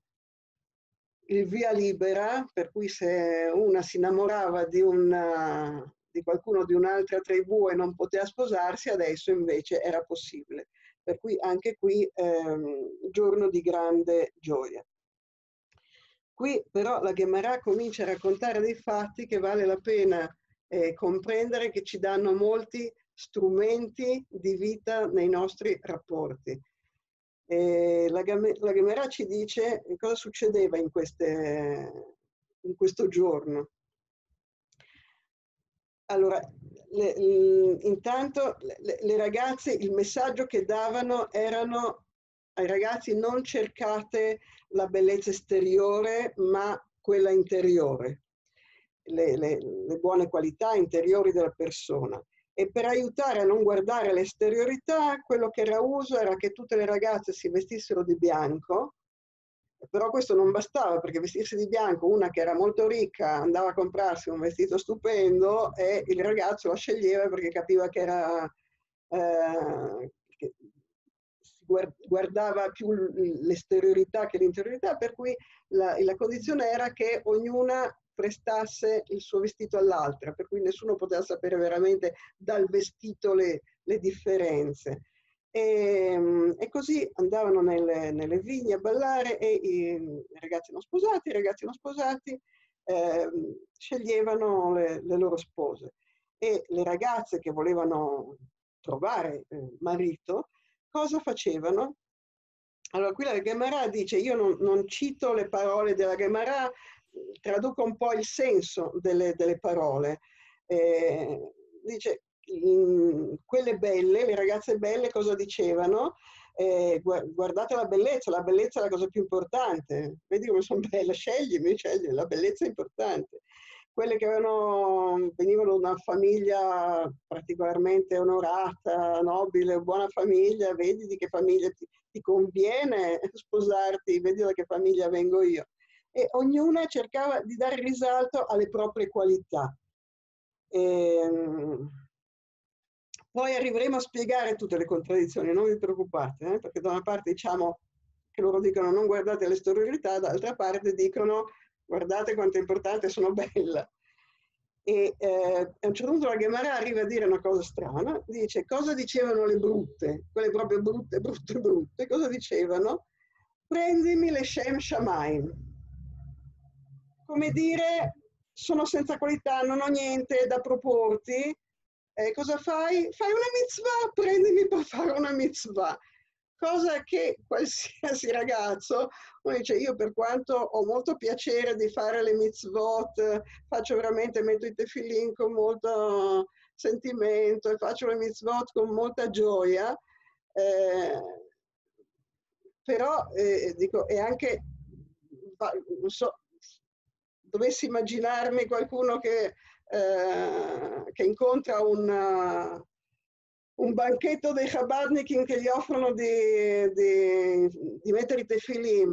il via libera, per cui se una si innamorava di, una, di qualcuno di un'altra tribù e non poteva sposarsi, adesso invece era possibile. Per cui anche qui ehm, giorno di grande gioia. Qui però la Gemara comincia a raccontare dei fatti che vale la pena eh, comprendere, che ci danno molti strumenti di vita nei nostri rapporti. Eh, la, la Gemara ci dice cosa succedeva in, queste, in questo giorno. Allora, le, le, intanto le, le ragazze, il messaggio che davano erano ai ragazzi: non cercate la bellezza esteriore, ma quella interiore, le, le, le buone qualità interiori della persona. E per aiutare a non guardare l'esteriorità, quello che era uso era che tutte le ragazze si vestissero di bianco, però questo non bastava, perché vestirsi di bianco, una che era molto ricca andava a comprarsi un vestito stupendo e il ragazzo la sceglieva perché capiva che era... Eh, che, guardava più l'esteriorità che l'interiorità, per cui la, la condizione era che ognuna prestasse il suo vestito all'altra, per cui nessuno poteva sapere veramente dal vestito le, le differenze. E, e così andavano nelle, nelle vigne a ballare e i, i ragazzi non sposati, i ragazzi non sposati eh, sceglievano le, le loro spose. E le ragazze che volevano trovare eh, marito, cosa facevano? Allora, qui la Gemara dice, io non, non cito le parole della Gemara, traduco un po' il senso delle, delle parole. Eh, dice, in, quelle belle, le ragazze belle cosa dicevano? Eh, guardate la bellezza, la bellezza è la cosa più importante. Vedi come sono belle, sceglimi, scegli, la bellezza è importante. Quelle che avevano, venivano da una famiglia particolarmente onorata, nobile, buona famiglia, vedi di che famiglia ti, ti conviene sposarti, vedi da che famiglia vengo io. E ognuna cercava di dare risalto alle proprie qualità. E, poi arriveremo a spiegare tutte le contraddizioni, non vi preoccupate, eh? Perché da una parte diciamo che loro dicono non guardate l'esteriorità, dall'altra parte dicono guardate quanto è importante, sono bella. E eh, a un certo punto la Gemara arriva a dire una cosa strana, dice cosa dicevano le brutte, quelle proprio brutte, brutte, brutte, cosa dicevano? Prendimi le Shem Shamaim. Come dire, sono senza qualità, non ho niente da proporti, eh, cosa fai? Fai una mitzvah, prendimi per fare una mitzvah. Cosa che qualsiasi ragazzo, uno dice io per quanto ho molto piacere di fare le mitzvot, faccio veramente, metto i tefillin con molto sentimento e faccio le mitzvot con molta gioia, eh, però eh, dico, è anche, non so, dovessi immaginarmi qualcuno che, eh, che incontra un... un banchetto dei Chabadnikin che gli offrono di, di, di mettere i tefillin.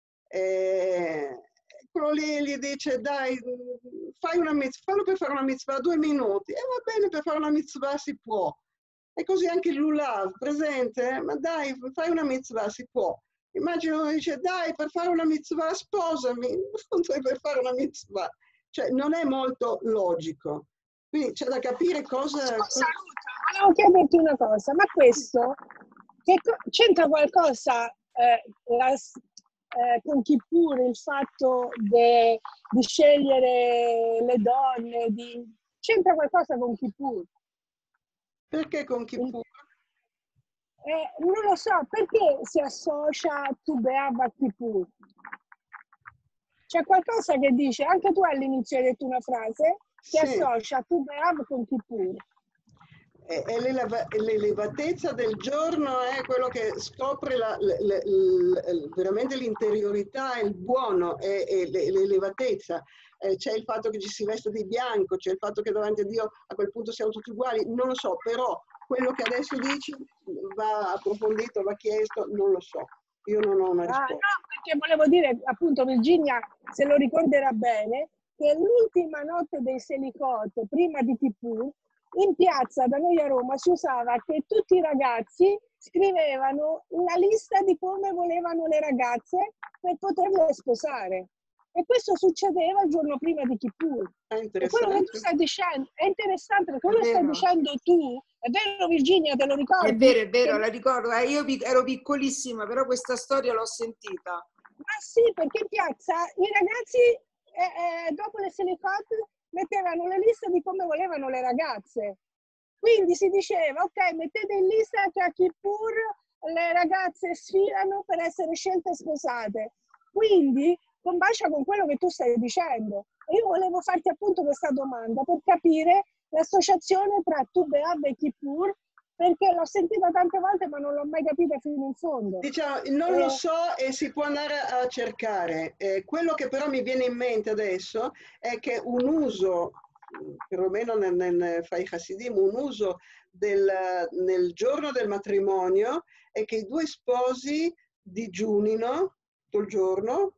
E quello lì gli dice, dai, fai una mitzvah, fallo per fare una mitzvah, due minuti. E va bene, per fare una mitzvah si può. E così anche il lulav, presente? Ma dai, fai una mitzvah, si può. Immagino uno dice, dai, per fare una mitzvah sposami, per fare una mitzvah. Cioè, non è molto logico. Quindi c'è da capire cosa... Scusa, volevo chiederti una cosa, ma questo c'entra qualcosa eh, la, eh, con Kippur, il fatto de, di scegliere le donne, di... c'entra qualcosa con Kippur? Perché con Kippur? Eh, non lo so, perché si associa Tu B'Av a Kippur? C'è qualcosa che dice, anche tu all'inizio hai detto una frase, che sì, associa Tu B'Av con Kippur. E, e l'elevatezza del giorno è quello che scopre la, le, le, le, veramente l'interiorità, il buono e, e l'elevatezza. Eh, c'è il fatto che ci si veste di bianco, c'è il fatto che davanti a Dio a quel punto siamo tutti uguali, non lo so, però quello che adesso dici va approfondito, va chiesto, non lo so. Io non ho una risposta. Ah, no, perché volevo dire, appunto, Virginia se lo ricorderà bene, che l'ultima notte dei Selichot, prima di Kippur, in piazza da noi a Roma si usava che tutti i ragazzi scrivevano una lista di come volevano le ragazze per poterle sposare. E questo succedeva il giorno prima di Kippur. E quello che tu stai dicendo è interessante, perché quello che stai dicendo tu, è vero Virginia, te lo ricordi? È vero, è vero, che... la ricordo. Eh, io ero piccolissima, però questa storia l'ho sentita. Ma sì, perché in piazza i ragazzi, eh, eh, dopo le Selichot, mettevano le liste di come volevano le ragazze. Quindi si diceva, ok, mettete in lista che a Kippur le ragazze sfilano per essere scelte e sposate. Quindi combacia con quello che tu stai dicendo. E io volevo farti appunto questa domanda per capire l'associazione tra Tu B'Av e Kippur, perché l'ho sentita tante volte ma non l'ho mai capita fino in fondo. Diciamo, non eh, lo so e si può andare a cercare. Eh, quello che però mi viene in mente adesso è che un uso, perlomeno nel, nel fra i Hasidim, un uso del, nel giorno del matrimonio è che i due sposi digiunino tutto il giorno,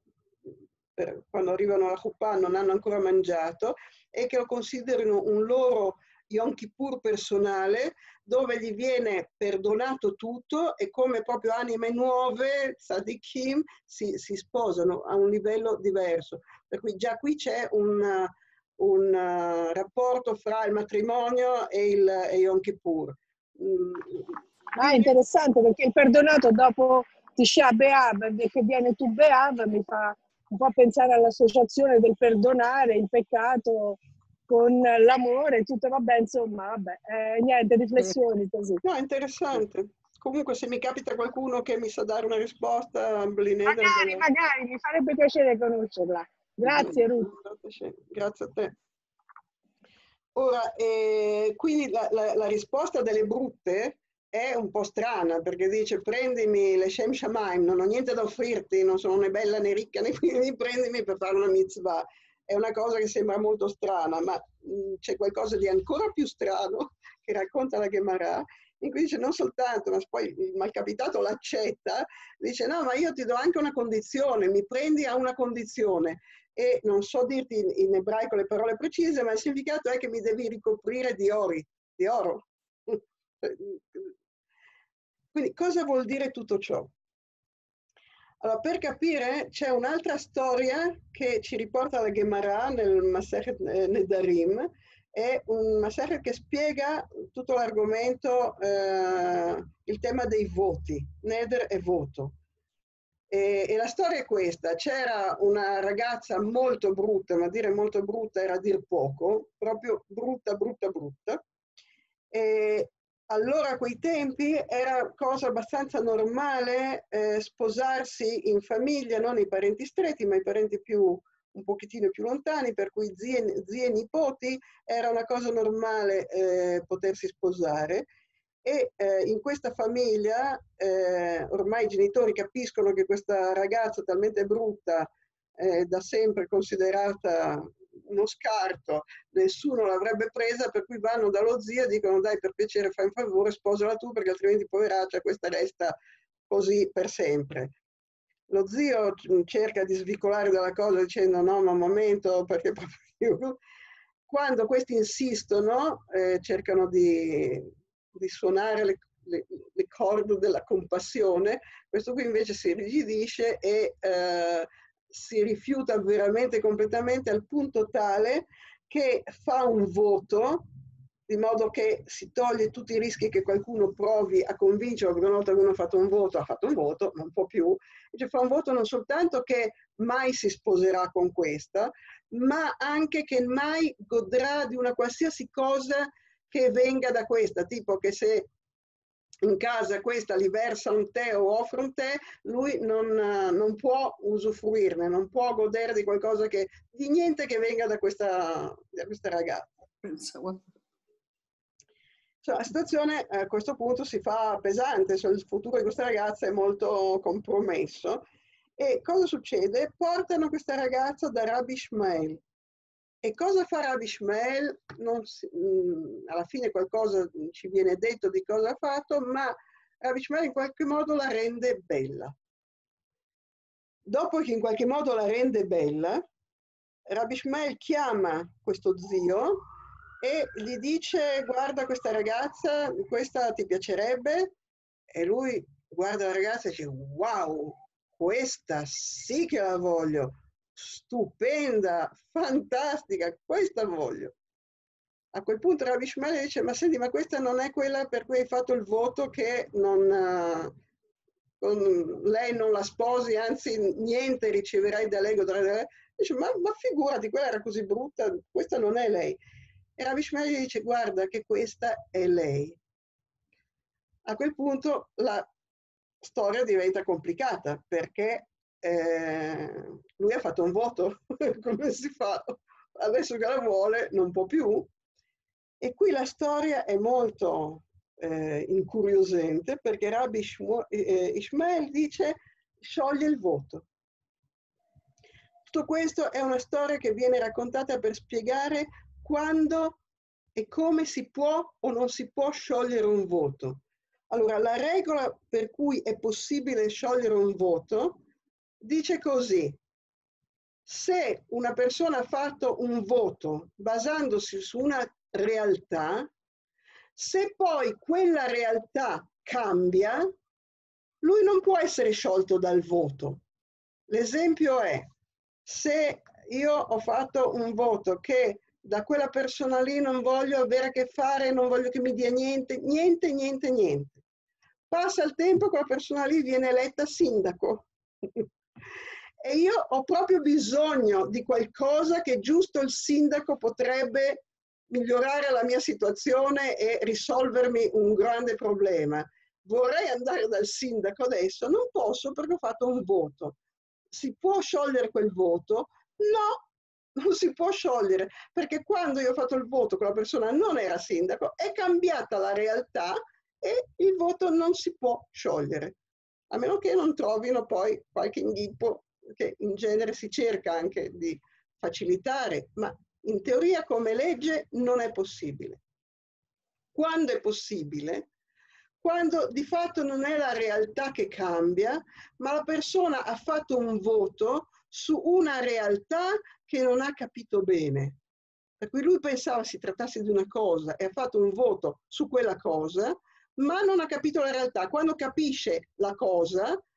per, quando arrivano alla Chuppah non hanno ancora mangiato, e che lo considerino un loro Yom Kippur personale, dove gli viene perdonato tutto e come proprio anime nuove, tzadikim, si, si sposano a un livello diverso. Per cui già qui c'è un, un uh, rapporto fra il matrimonio e il e Yom Kippur. Mm. Ah, interessante, perché il perdonato dopo Tisha B'Av, che viene Tu B'Av, mi fa un po' pensare all'associazione del perdonare il peccato con l'amore, tutto, vabbè, insomma, vabbè, eh, niente, riflessioni così. No, interessante. Comunque se mi capita qualcuno che mi sa dare una risposta, magari, magari, mi farebbe piacere conoscerla. Grazie Ruth. Grazie a te. Ora, eh, quindi la, la, la risposta delle brutte è un po' strana, perché dice prendimi le Shem Shamaim, non ho niente da offrirti, non sono né bella né ricca, né quindi prendimi per fare una mitzvah. È una cosa che sembra molto strana, ma mh, c'è qualcosa di ancora più strano che racconta la Gemara, in cui dice non soltanto, ma poi il malcapitato l'accetta, dice no, ma io ti do anche una condizione, mi prendi a una condizione. E non so dirti in, in ebraico le parole precise, ma il significato è che mi devi ricoprire di ori, di oro. Quindi cosa vuol dire tutto ciò? Allora, per capire, c'è un'altra storia che ci riporta la Gemara nel Masechet Nedarim, è un Masechet che spiega tutto l'argomento, eh, il tema dei voti, Neder e voto. E, e la storia è questa: c'era una ragazza molto brutta, ma dire molto brutta era dir poco, proprio brutta, brutta, brutta. E allora a quei tempi era cosa abbastanza normale eh, sposarsi in famiglia, non i parenti stretti, ma i parenti più, un pochettino più lontani, per cui zie, zie e nipoti era una cosa normale eh, potersi sposare. E eh, in questa famiglia eh, ormai i genitori capiscono che questa ragazza talmente brutta, eh, da sempre considerata uno scarto, nessuno l'avrebbe presa, per cui vanno dallo zio e dicono: dai, per piacere, fai un favore, sposala tu, perché altrimenti poveraccia questa resta così per sempre. Lo zio cerca di svicolare dalla cosa dicendo: no, ma un momento, perché proprio quando questi insistono eh, cercano di di suonare le, le, le corde della compassione, questo qui invece si irrigidisce e eh, si rifiuta veramente completamente, al punto tale che fa un voto, di modo che si toglie tutti i rischi che qualcuno provi a convincerlo, perché una volta che uno ha fatto un voto, ha fatto un voto, non può più, cioè fa un voto non soltanto che mai si sposerà con questa, ma anche che mai godrà di una qualsiasi cosa che venga da questa, tipo che se in casa questa gli versa un tè o offre un tè, lui non, non può usufruirne, non può godere di qualcosa che, di niente che venga da questa, da questa ragazza. Insomma, la situazione a questo punto si fa pesante, cioè il futuro di questa ragazza è molto compromesso. E cosa succede? Portano questa ragazza da Rabbi Ishmael. E cosa fa Rabbi Ishmael? Non si, mh, alla fine qualcosa ci viene detto di cosa ha fatto, ma Rabbi Ishmael in qualche modo la rende bella. Dopo che in qualche modo la rende bella, Rabbi Ishmael chiama questo zio e gli dice: guarda questa ragazza, questa ti piacerebbe? E lui guarda la ragazza e dice: wow, questa sì che la voglio. Stupenda, fantastica, questa voglio. A quel punto Rabbi Ishmael dice: ma senti, ma questa non è quella per cui hai fatto il voto che non, uh, con lei non la sposi, anzi niente riceverai da lei, godrai da lei. Dice: ma, ma figurati, quella era così brutta, questa non è lei. E Rabbi Ishmael gli dice: guarda che questa è lei. A quel punto la storia diventa complicata, perché Eh, lui ha fatto un voto, come si fa? Adesso che la vuole non può più. E qui la storia è molto eh, incuriosente, perché Rabbi Ishmael dice: scioglie il voto. Tutto questo è una storia che viene raccontata per spiegare quando e come si può o non si può sciogliere un voto. Allora, la regola per cui è possibile sciogliere un voto dice così: se una persona ha fatto un voto basandosi su una realtà, se poi quella realtà cambia, lui non può essere sciolto dal voto. L'esempio è: se io ho fatto un voto che da quella persona lì non voglio avere a che fare, non voglio che mi dia niente, niente, niente, niente. Passa il tempo, quella persona lì viene eletta sindaco. E io ho proprio bisogno di qualcosa che giusto il sindaco potrebbe migliorare la mia situazione e risolvermi un grande problema. Vorrei andare dal sindaco adesso, non posso perché ho fatto un voto. Si può sciogliere quel voto? No, non si può sciogliere, perché quando io ho fatto il voto quella persona non era sindaco, è cambiata la realtà e il voto non si può sciogliere, a meno che non trovino poi qualche inghippo, che in genere si cerca anche di facilitare, ma in teoria come legge non è possibile. Quando è possibile? Quando di fatto non è la realtà che cambia, ma la persona ha fatto un voto su una realtà che non ha capito bene. Per cui lui pensava si trattasse di una cosa e ha fatto un voto su quella cosa, ma non ha capito la realtà. Quando capisce la cosa,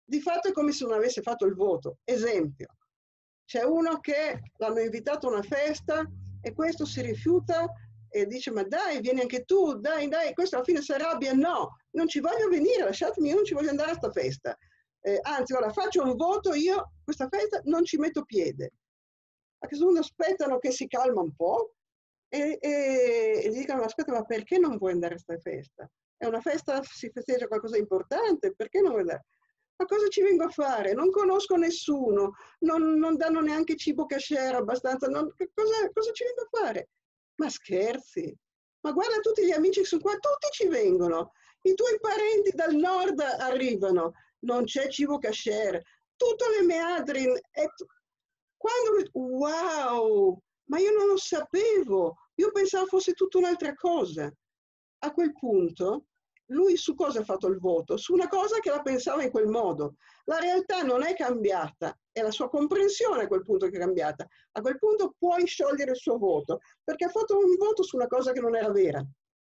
Di fatto è come se non avesse fatto il voto. Esempio, c'è uno che l'hanno invitato a una festa e questo si rifiuta e dice ma dai, vieni anche tu, dai, dai, questo alla fine si arrabbia, no, non ci voglio venire, lasciatemi, io non ci voglio andare a sta festa. Eh, anzi, ora faccio un voto, io questa festa non ci metto piede. A questo punto aspettano che si calma un po' e, e, e gli dicono aspetta, ma perché non vuoi andare a questa festa? È una festa, si festeggia qualcosa di importante, perché non vuoi andare? Ma cosa ci vengo a fare? Non conosco nessuno, non, non danno neanche cibo kasher abbastanza, non, cosa, cosa ci vengo a fare? Ma scherzi? Ma guarda tutti gli amici che sono qua, tutti ci vengono, i tuoi parenti dal nord arrivano, non c'è cibo kasher, tutte le meadrin, e quando, wow, ma io non lo sapevo, io pensavo fosse tutta un'altra cosa. A quel punto, lui su cosa ha fatto il voto? Su una cosa che la pensava in quel modo. La realtà non è cambiata, è la sua comprensione a quel punto che è cambiata. A quel punto puoi sciogliere il suo voto, perché ha fatto un voto su una cosa che non era vera.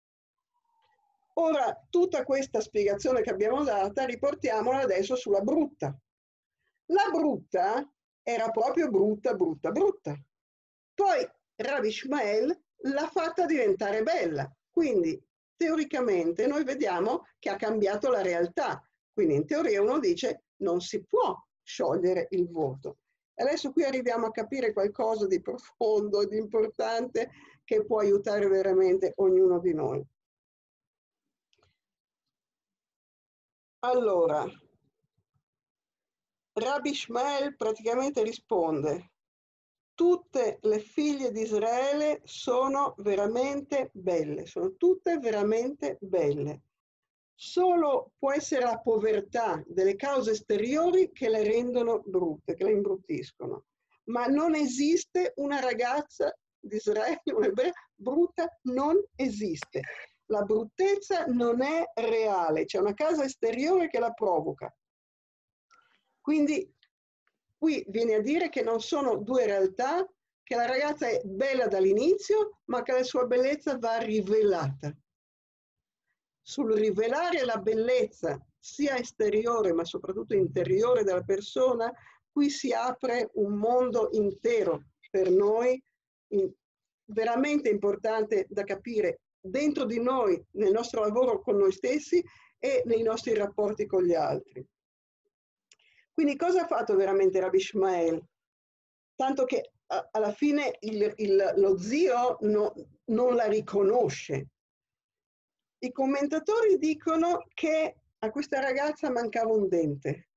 Ora, tutta questa spiegazione che abbiamo data, riportiamola adesso sulla brutta. La brutta era proprio brutta, brutta, brutta. Poi Rabbi Ishmael l'ha fatta diventare bella. Quindi, teoricamente, noi vediamo che ha cambiato la realtà. Quindi, in teoria, uno dice non si può sciogliere il voto. Adesso qui arriviamo a capire qualcosa di profondo e di importante che può aiutare veramente ognuno di noi. Allora, Rabbi Ishmael praticamente risponde: tutte le figlie di Israele sono veramente belle, sono tutte veramente belle. Solo può essere la povertà delle cause esteriori che le rendono brutte, che le imbruttiscono. Ma non esiste una ragazza di Israele, un'ebrea brutta, non esiste. La bruttezza non è reale, c'è una causa esteriore che la provoca. Quindi qui viene a dire che non sono due realtà, che la ragazza è bella dall'inizio, ma che la sua bellezza va rivelata. Sul rivelare la bellezza, sia esteriore ma soprattutto interiore della persona, qui si apre un mondo intero per noi, in, veramente importante da capire dentro di noi, nel nostro lavoro con noi stessi e nei nostri rapporti con gli altri. Quindi cosa ha fatto veramente Rabbi Ishmael? Tanto che a, alla fine il, il, lo zio no, non la riconosce. I commentatori dicono che a questa ragazza mancava un dente.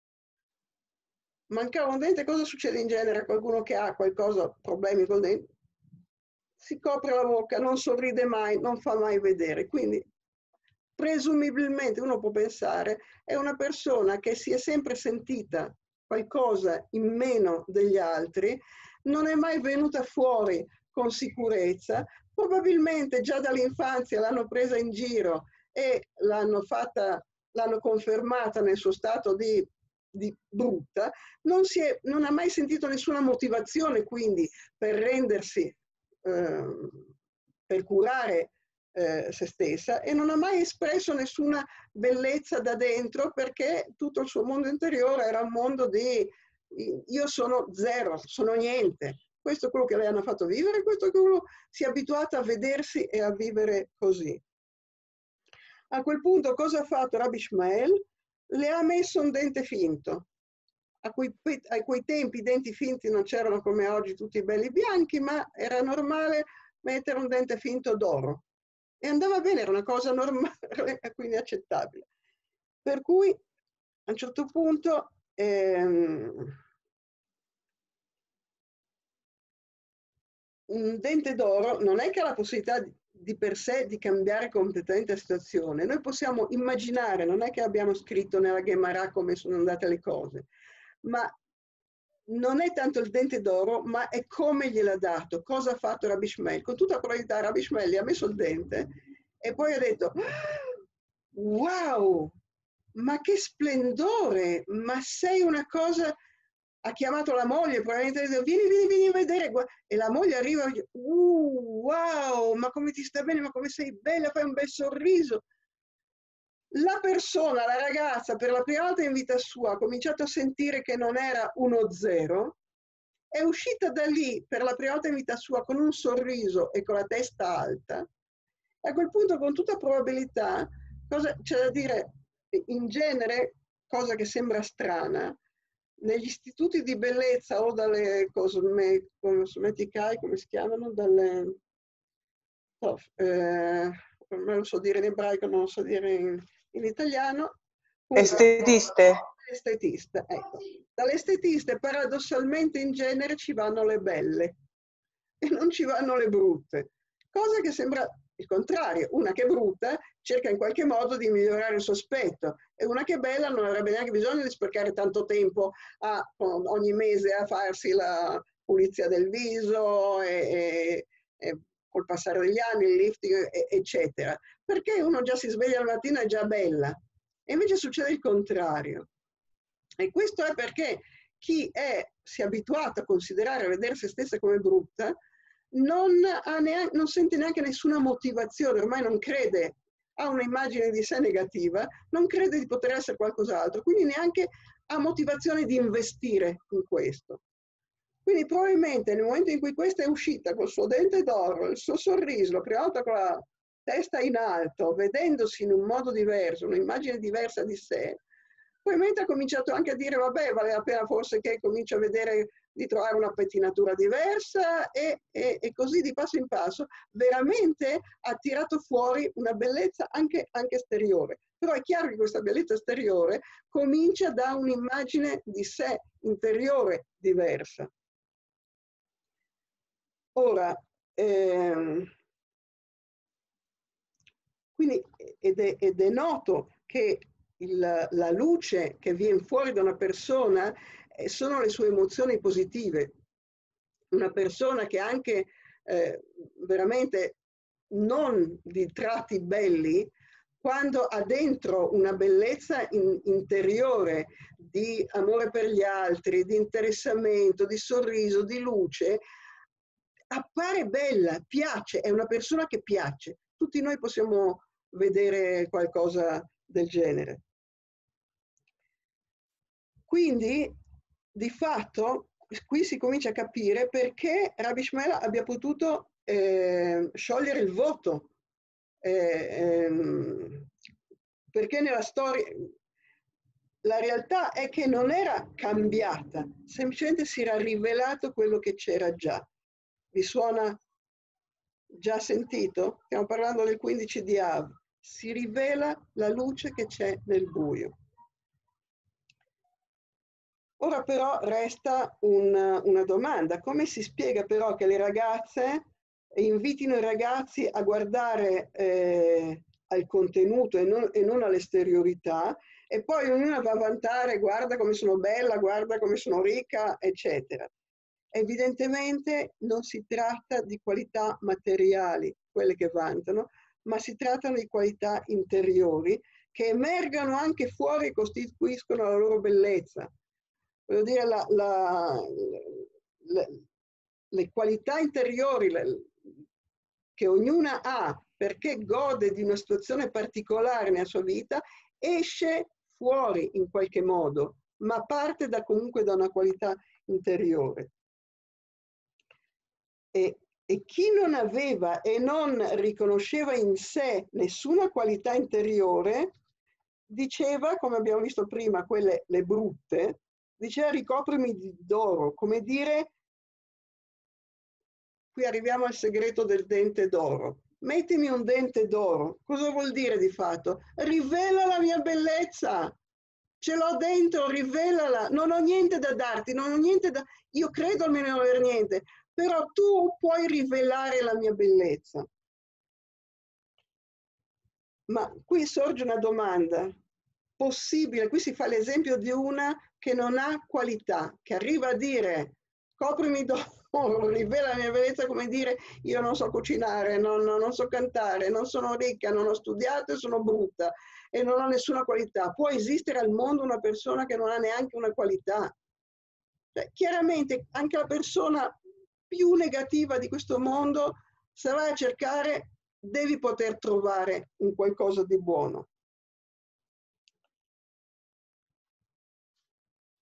Mancava un dente, cosa succede in genere a qualcuno che ha qualcosa, problemi col dente? Si copre la bocca, non sorride mai, non fa mai vedere. Quindi presumibilmente uno può pensare è una persona che si è sempre sentita qualcosa in meno degli altri, non è mai venuta fuori con sicurezza, probabilmente già dall'infanzia l'hanno presa in giro e l'hanno fatta, l'hanno confermata nel suo stato di, di brutta, non, si è, non ha mai sentito nessuna motivazione quindi per rendersi, eh, per curare eh, se stessa, e non ha mai espresso nessuna bellezza da dentro, perché tutto il suo mondo interiore era un mondo di io sono zero, sono niente. Questo è quello che le hanno fatto vivere, questo è quello che si è abituato a vedersi e a vivere così. A quel punto cosa ha fatto Rabbi Ishmael? Le ha messo un dente finto. A quei, a quei tempi i denti finti non c'erano come oggi tutti belli bianchi, ma era normale mettere un dente finto d'oro. E andava bene, era una cosa normale e quindi accettabile. Per cui a un certo punto ehm, un dente d'oro non è che ha la possibilità di, di per sé di cambiare completamente la situazione. Noi possiamo immaginare, non è che abbiamo scritto nella Gemara come sono andate le cose, ma non è tanto il dente d'oro, ma è come gliel'ha dato, cosa ha fatto Rabbi Ishmael. Con tutta probabilità Rabbi Ishmael gli ha messo il dente e poi ha detto wow, ma che splendore, ma sei una cosa... Ha chiamato la moglie, probabilmente ha detto vieni, vieni, vieni a vedere, e la moglie arriva e dice uh, wow, ma come ti sta bene, ma come sei bella, fai un bel sorriso. La persona, la ragazza, per la prima volta in vita sua ha cominciato a sentire che non era uno zero, è uscita da lì per la prima volta in vita sua con un sorriso e con la testa alta. A quel punto, con tutta probabilità, cosa c'è da dire? In genere, cosa che sembra strana, negli istituti di bellezza o dalle cosme, cosmeticae, come si chiamano, dalle... Oh, eh, non lo so dire in ebraico, non lo so dire in, in italiano. Estetiste. Estetiste, ecco. Dalle estetiste paradossalmente in genere ci vanno le belle e non ci vanno le brutte, cosa che sembra il contrario. Una che è brutta cerca in qualche modo di migliorare il suo aspetto e una che è bella non avrebbe neanche bisogno di sprecare tanto tempo a, ogni mese a farsi la pulizia del viso e, e, e col passare degli anni, il lifting, eccetera, perché uno già si sveglia la mattina e è già bella. E invece succede il contrario. E questo è perché chi è, si è abituato a considerare, a vedere se stessa come brutta, non, ha neanche, non sente neanche nessuna motivazione, ormai non crede, ha un'immagine di sé negativa, non crede di poter essere qualcos'altro, quindi neanche ha motivazione di investire in questo. Quindi probabilmente nel momento in cui questa è uscita col suo dente d'oro, il suo sorriso, la prima volta con la testa in alto, vedendosi in un modo diverso, un'immagine diversa di sé, probabilmente ha cominciato anche a dire vabbè, vale la pena forse che comincio a vedere di trovare una pettinatura diversa e, e, e così di passo in passo veramente ha tirato fuori una bellezza anche, anche esteriore. Però è chiaro che questa bellezza esteriore comincia da un'immagine di sé interiore diversa. Ora, ehm, quindi, ed è, ed è noto che il, la luce che viene fuori da una persona eh, sono le sue emozioni positive. Una persona che anche eh, veramente non di tratti belli, quando ha dentro una bellezza in, interiore di amore per gli altri, di interessamento, di sorriso, di luce, appare bella, piace, è una persona che piace. Tutti noi possiamo vedere qualcosa del genere. Quindi, di fatto, qui si comincia a capire perché Rabbi Ishmael abbia potuto eh, sciogliere il voto. Eh, ehm, perché nella storia la realtà è che non era cambiata, semplicemente si era rivelato quello che c'era già. Vi suona già sentito? Stiamo parlando del quindici di Av. Si rivela la luce che c'è nel buio. Ora però resta un, una domanda. Come si spiega però che le ragazze invitino i ragazzi a guardare eh, al contenuto e non, e non all'esteriorità e poi ognuna va a vantare, guarda come sono bella, guarda come sono ricca, eccetera. Evidentemente non si tratta di qualità materiali, quelle che vantano, ma si trattano di qualità interiori che emergono anche fuori e costituiscono la loro bellezza. Voglio dire, la, la, la, le qualità interiori le, che ognuna ha perché gode di una situazione particolare nella sua vita, esce fuori in qualche modo, ma parte da, comunque da una qualità interiore. E, e chi non aveva e non riconosceva in sé nessuna qualità interiore, diceva, come abbiamo visto prima, quelle le brutte, diceva ricoprimi d'oro, come dire, qui arriviamo al segreto del dente d'oro. Mettimi un dente d'oro. Cosa vuol dire di fatto? Rivela la mia bellezza. Ce l'ho dentro, rivelala. Non ho niente da darti, non ho niente da... Io credo almeno di non avere niente, però tu puoi rivelare la mia bellezza. Ma qui sorge una domanda. Possibile, qui si fa l'esempio di una che non ha qualità, che arriva a dire coprimi d'oro, rivela la mia bellezza, come dire io non so cucinare, non, non so cantare, non sono ricca, non ho studiato e sono brutta e non ho nessuna qualità. Può esistere al mondo una persona che non ha neanche una qualità? Cioè, chiaramente anche la persona più negativa di questo mondo, se vai a cercare, devi poter trovare un qualcosa di buono.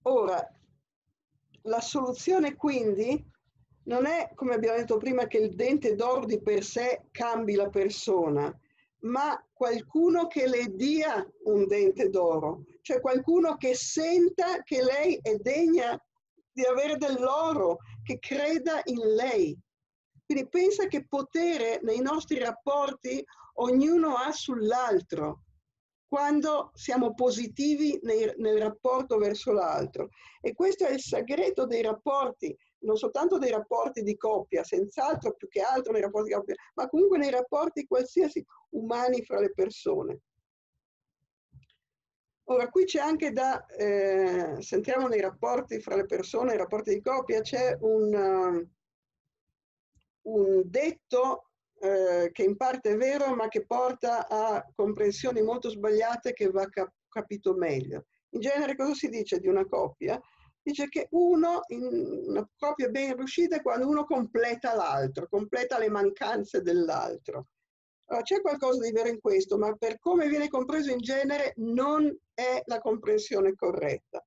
Ora, la soluzione quindi non è, come abbiamo detto prima, che il dente d'oro di per sé cambi la persona, ma qualcuno che le dia un dente d'oro, cioè qualcuno che senta che lei è degna di avere dell'oro, che creda in lei. Quindi pensa che potere nei nostri rapporti ognuno ha sull'altro, quando siamo positivi nei, nel rapporto verso l'altro. E questo è il segreto dei rapporti, non soltanto dei rapporti di coppia, senz'altro più che altro nei rapporti di coppia, ma comunque nei rapporti qualsiasi umani fra le persone. Ora, qui c'è anche da, eh, se entriamo nei rapporti fra le persone, nei rapporti di coppia, c'è un, uh, un detto eh, che in parte è vero, ma che porta a comprensioni molto sbagliate che va cap- capito meglio. In genere cosa si dice di una coppia? Dice che uno, in una coppia ben riuscita, è quando uno completa l'altro, completa le mancanze dell'altro. Allora, c'è qualcosa di vero in questo, ma per come viene compreso in genere non è la comprensione corretta.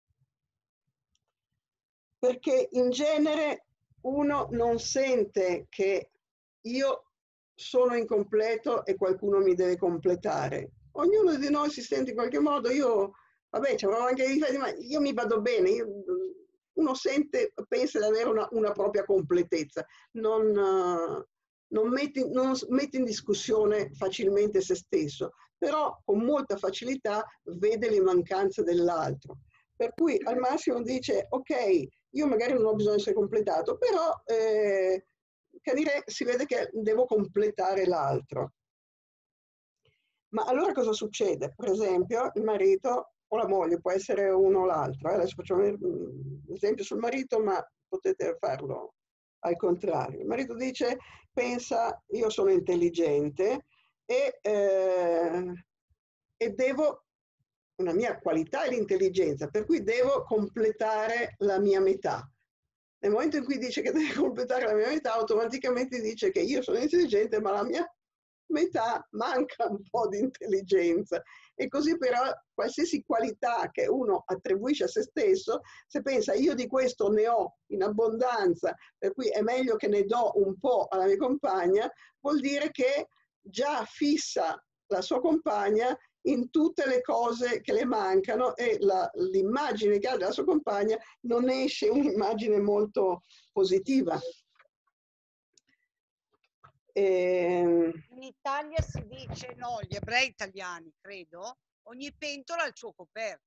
Perché in genere uno non sente che io sono incompleto e qualcuno mi deve completare. Ognuno di noi si sente in qualche modo, io, vabbè, c'avevo anche i difetti, ma io mi vado bene, io, uno sente, pensa di avere una, una propria completezza, non, uh, non, mette, non mette in discussione facilmente se stesso, però con molta facilità vede le mancanze dell'altro. Per cui al massimo dice, ok, io magari non ho bisogno di essere completato, però eh, che dire, si vede che devo completare l'altro. Ma allora cosa succede? Per esempio, il marito o la moglie, può essere uno o l'altro. Eh? Adesso facciamo un esempio sul marito, ma potete farlo al contrario. Il marito dice, pensa, io sono intelligente e, eh, e devo, una mia qualità è l'intelligenza, per cui devo completare la mia metà. Nel momento in cui dice che deve completare la mia metà, automaticamente dice che io sono intelligente, ma la mia metà manca un po' di intelligenza. E così però qualsiasi qualità che uno attribuisce a se stesso, se pensa io di questo ne ho in abbondanza, per cui è meglio che ne do un po' alla mia compagna, vuol dire che già fissa la sua compagna in tutte le cose che le mancano e l'immagine che ha della sua compagna non esce un'immagine molto positiva. E... In Italia si dice, no, gli ebrei italiani, credo, ogni pentola ha il suo coperchio.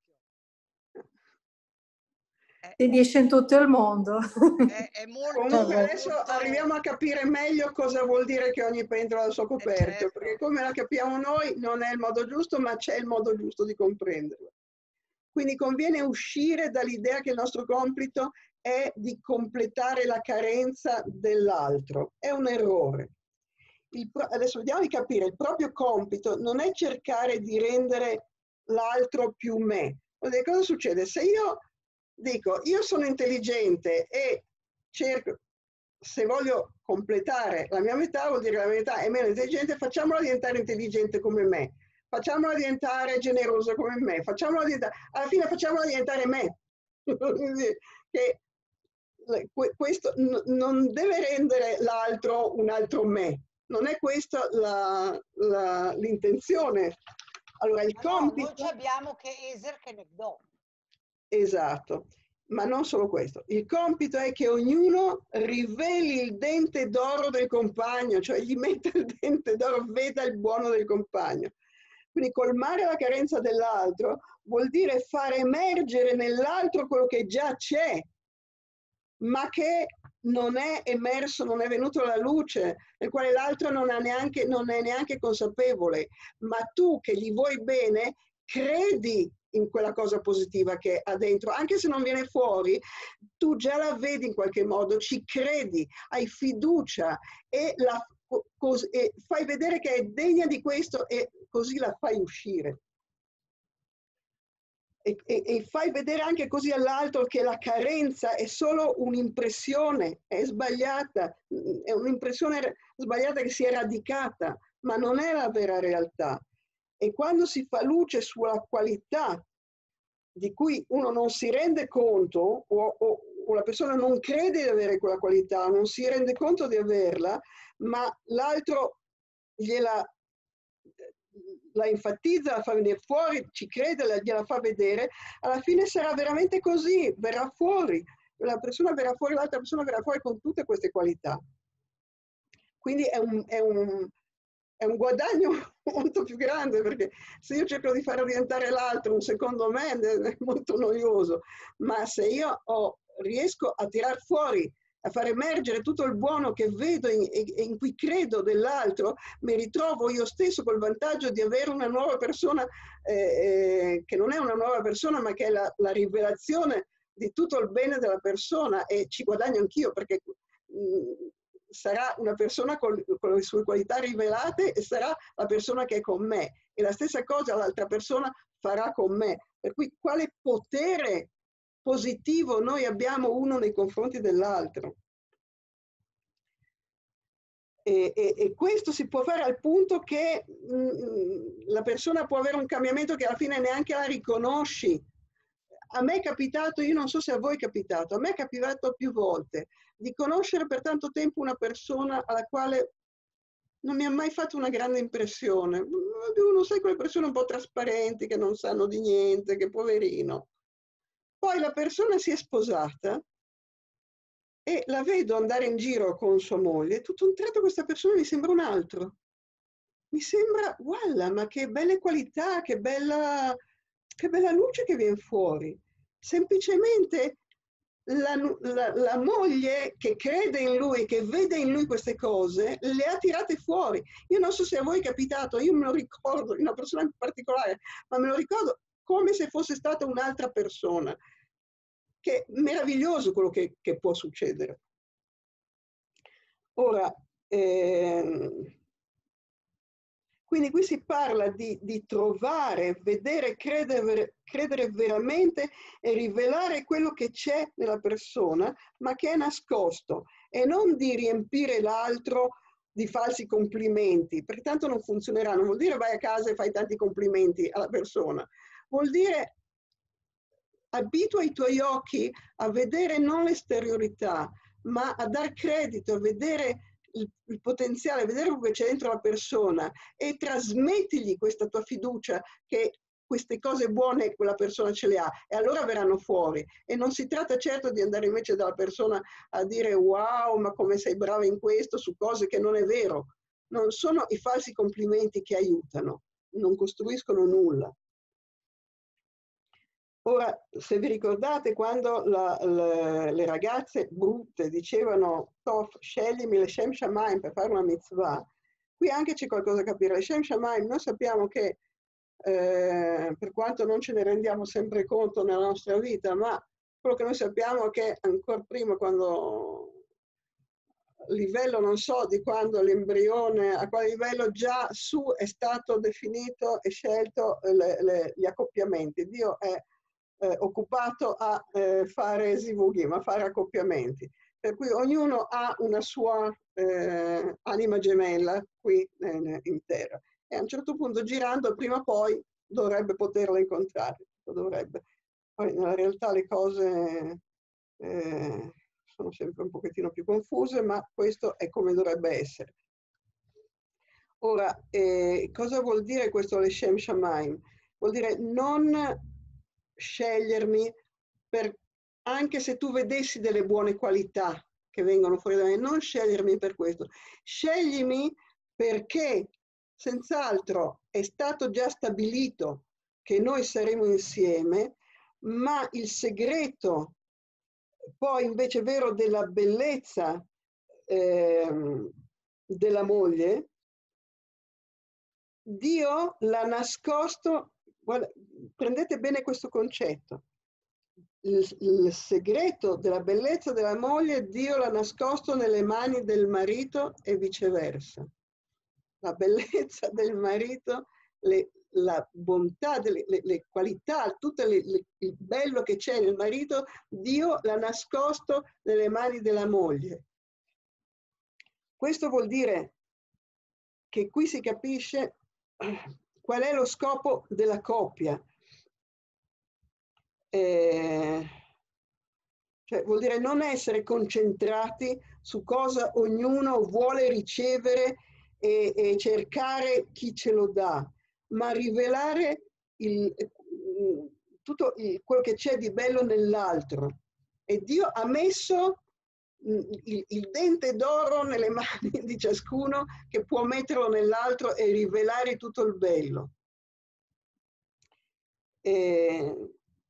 Si dice in tutto il mondo. È, è molto, Comunque adesso molto... arriviamo a capire meglio cosa vuol dire che ogni pentola ha il suo coperchio, eh certo. Perché come la capiamo noi non è il modo giusto, ma c'è il modo giusto di comprenderla. Quindi conviene uscire dall'idea che il nostro compito è di completare la carenza dell'altro. È un errore. Il pro- adesso vediamo di capire, il proprio compito non è cercare di rendere l'altro più me. Quindi cosa succede? Se io dico, io sono intelligente e cerco, se voglio completare la mia metà, vuol dire che la mia metà è meno intelligente, facciamola diventare intelligente come me, facciamola diventare generosa come me, facciamola diventare, alla fine facciamola diventare me. Che questo non deve rendere l'altro un altro me, non è questa l'intenzione. Allora il Ma compito... no, noi abbiamo che Eser che ne do. Esatto, ma non solo questo. Il compito è che ognuno riveli il dente d'oro del compagno, cioè gli metta il dente d'oro, veda il buono del compagno. Quindi colmare la carenza dell'altro vuol dire far emergere nell'altro quello che già c'è, ma che non è emerso, non è venuto alla luce, nel quale l'altro non, ha neanche, non è neanche consapevole. Ma tu che gli vuoi bene, credi in quella cosa positiva che ha dentro, anche se non viene fuori, tu già la vedi in qualche modo, ci credi, hai fiducia e, la, cos, e fai vedere che è degna di questo e così la fai uscire. E, e, e fai vedere anche così all'altro che la carenza è solo un'impressione, è sbagliata, è un'impressione sbagliata che si è radicata, ma non è la vera realtà. E quando si fa luce sulla qualità di cui uno non si rende conto o, o, o la persona non crede di avere quella qualità, non si rende conto di averla, ma l'altro gliela la enfatizza, la fa venire fuori, ci crede, la, gliela fa vedere, alla fine sarà veramente così, verrà fuori, la persona verrà fuori, l'altra persona verrà fuori con tutte queste qualità. Quindi è un, è un, è un guadagno molto più grande, perché se io cerco di far diventare l'altro un secondo me è molto noioso, ma se io ho, riesco a tirar fuori, a far emergere tutto il buono che vedo e in, in cui credo dell'altro, mi ritrovo io stesso col vantaggio di avere una nuova persona, eh, eh, che non è una nuova persona, ma che è la, la rivelazione di tutto il bene della persona, e ci guadagno anch'io, perché mh, sarà una persona con, con le sue qualità rivelate e sarà la persona che è con me, e la stessa cosa l'altra persona farà con me. Per cui quale potere positivo noi abbiamo uno nei confronti dell'altro. E, e, e questo si può fare al punto che mh, la persona può avere un cambiamento che alla fine neanche la riconosci. A me è capitato, io non so se a voi è capitato, a me è capitato più volte di conoscere per tanto tempo una persona alla quale non mi ha mai fatto una grande impressione. Uno, sai, quelle persone un po' trasparenti, che non sanno di niente, che poverino. Poi la persona si è sposata e la vedo andare in giro con sua moglie, e tutto un tratto questa persona mi sembra un altro. Mi sembra, guarda, ma che belle qualità, che bella, che bella luce che viene fuori. Semplicemente la, la, la moglie che crede in lui, che vede in lui queste cose, le ha tirate fuori. Io non so se a voi è capitato, io me lo ricordo, una persona in particolare, ma me lo ricordo come se fosse stata un'altra persona. Che è meraviglioso quello che, che può succedere. Ora, ehm, quindi qui si parla di, di trovare, vedere, credere, credere veramente e rivelare quello che c'è nella persona, ma che è nascosto, e non di riempire l'altro di falsi complimenti, perché tanto non funzionerà. Non vuol dire vai a casa e fai tanti complimenti alla persona, vuol dire abitua i tuoi occhi a vedere non l'esteriorità, ma a dar credito, a vedere il, il potenziale, a vedere quello che c'è dentro la persona, e trasmettigli questa tua fiducia che queste cose buone quella persona ce le ha, e allora verranno fuori. E non si tratta certo di andare invece dalla persona a dire wow, ma come sei brava in questo, su cose che non è vero. Non sono i falsi complimenti che aiutano, non costruiscono nulla. Ora, se vi ricordate quando la, la, le ragazze brutte dicevano Tof, sceglimi le Shem Shamayim per fare una mitzvah, qui anche c'è qualcosa da capire. Le Shem Shamayim, noi sappiamo che, eh, per quanto non ce ne rendiamo sempre conto nella nostra vita, ma quello che noi sappiamo è che ancora prima, quando livello, non so di quando l'embrione, a quale livello già su è stato definito e scelto le, le, gli accoppiamenti. Dio è Eh, occupato a eh, fare zivugim, a fare accoppiamenti, per cui ognuno ha una sua eh, anima gemella qui eh, in terra, e a un certo punto, girando, prima o poi dovrebbe poterla incontrare, dovrebbe. Poi nella realtà le cose eh, sono sempre un pochettino più confuse, ma questo è come dovrebbe essere. Ora, eh, cosa vuol dire questo Leshem Shamayim? Vuol dire non scegliermi per, anche se tu vedessi delle buone qualità che vengono fuori da me, non scegliermi per questo, sceglimi perché senz'altro è stato già stabilito che noi saremo insieme, ma il segreto poi invece vero della bellezza eh, della moglie, Dio l'ha nascosto. Guarda, prendete bene questo concetto. Il, il segreto della bellezza della moglie, Dio l'ha nascosto nelle mani del marito e viceversa. La bellezza del marito, le, la bontà, delle, le, le qualità, tutto le, le, il bello che c'è nel marito, Dio l'ha nascosto nelle mani della moglie. Questo vuol dire che qui si capisce qual è lo scopo della coppia. Eh, cioè vuol dire non essere concentrati su cosa ognuno vuole ricevere e, e cercare chi ce lo dà, ma rivelare il, tutto il, quello che c'è di bello nell'altro. E Dio ha messo il, il dente d'oro nelle mani di ciascuno, che può metterlo nell'altro e rivelare tutto il bello. E,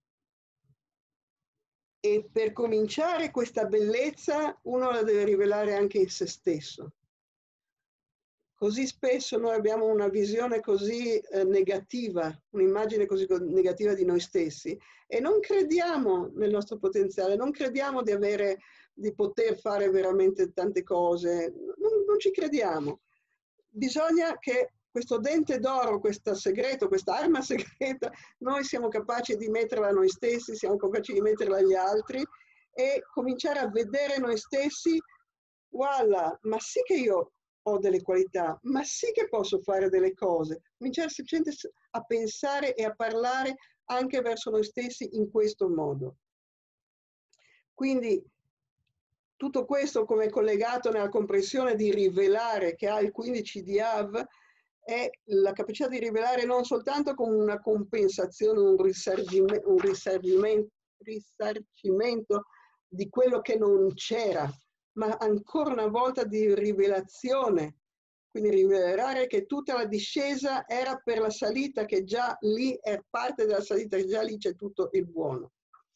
e per cominciare questa bellezza uno la deve rivelare anche in se stesso. Così spesso noi abbiamo una visione così eh, negativa, un'immagine così negativa di noi stessi, e non crediamo nel nostro potenziale, non crediamo di avere, di poter fare veramente tante cose, non, non ci crediamo. Bisogna che questo dente d'oro, questo segreto, questa arma segreta, noi siamo capaci di metterla a noi stessi, siamo capaci di metterla agli altri e cominciare a vedere noi stessi, voilà, ma sì che io ho delle qualità, ma sì che posso fare delle cose. Cominciare semplicemente a pensare e a parlare anche verso noi stessi in questo modo. Quindi tutto questo, come collegato nella comprensione di rivelare che ha il quindici di Av, è la capacità di rivelare non soltanto come una compensazione, un risarcimento, un risarcimento, risarcimento di quello che non c'era, ma ancora una volta di rivelazione. Quindi rivelare che tutta la discesa era per la salita, che già lì è parte della salita, che già lì c'è tutto il buono.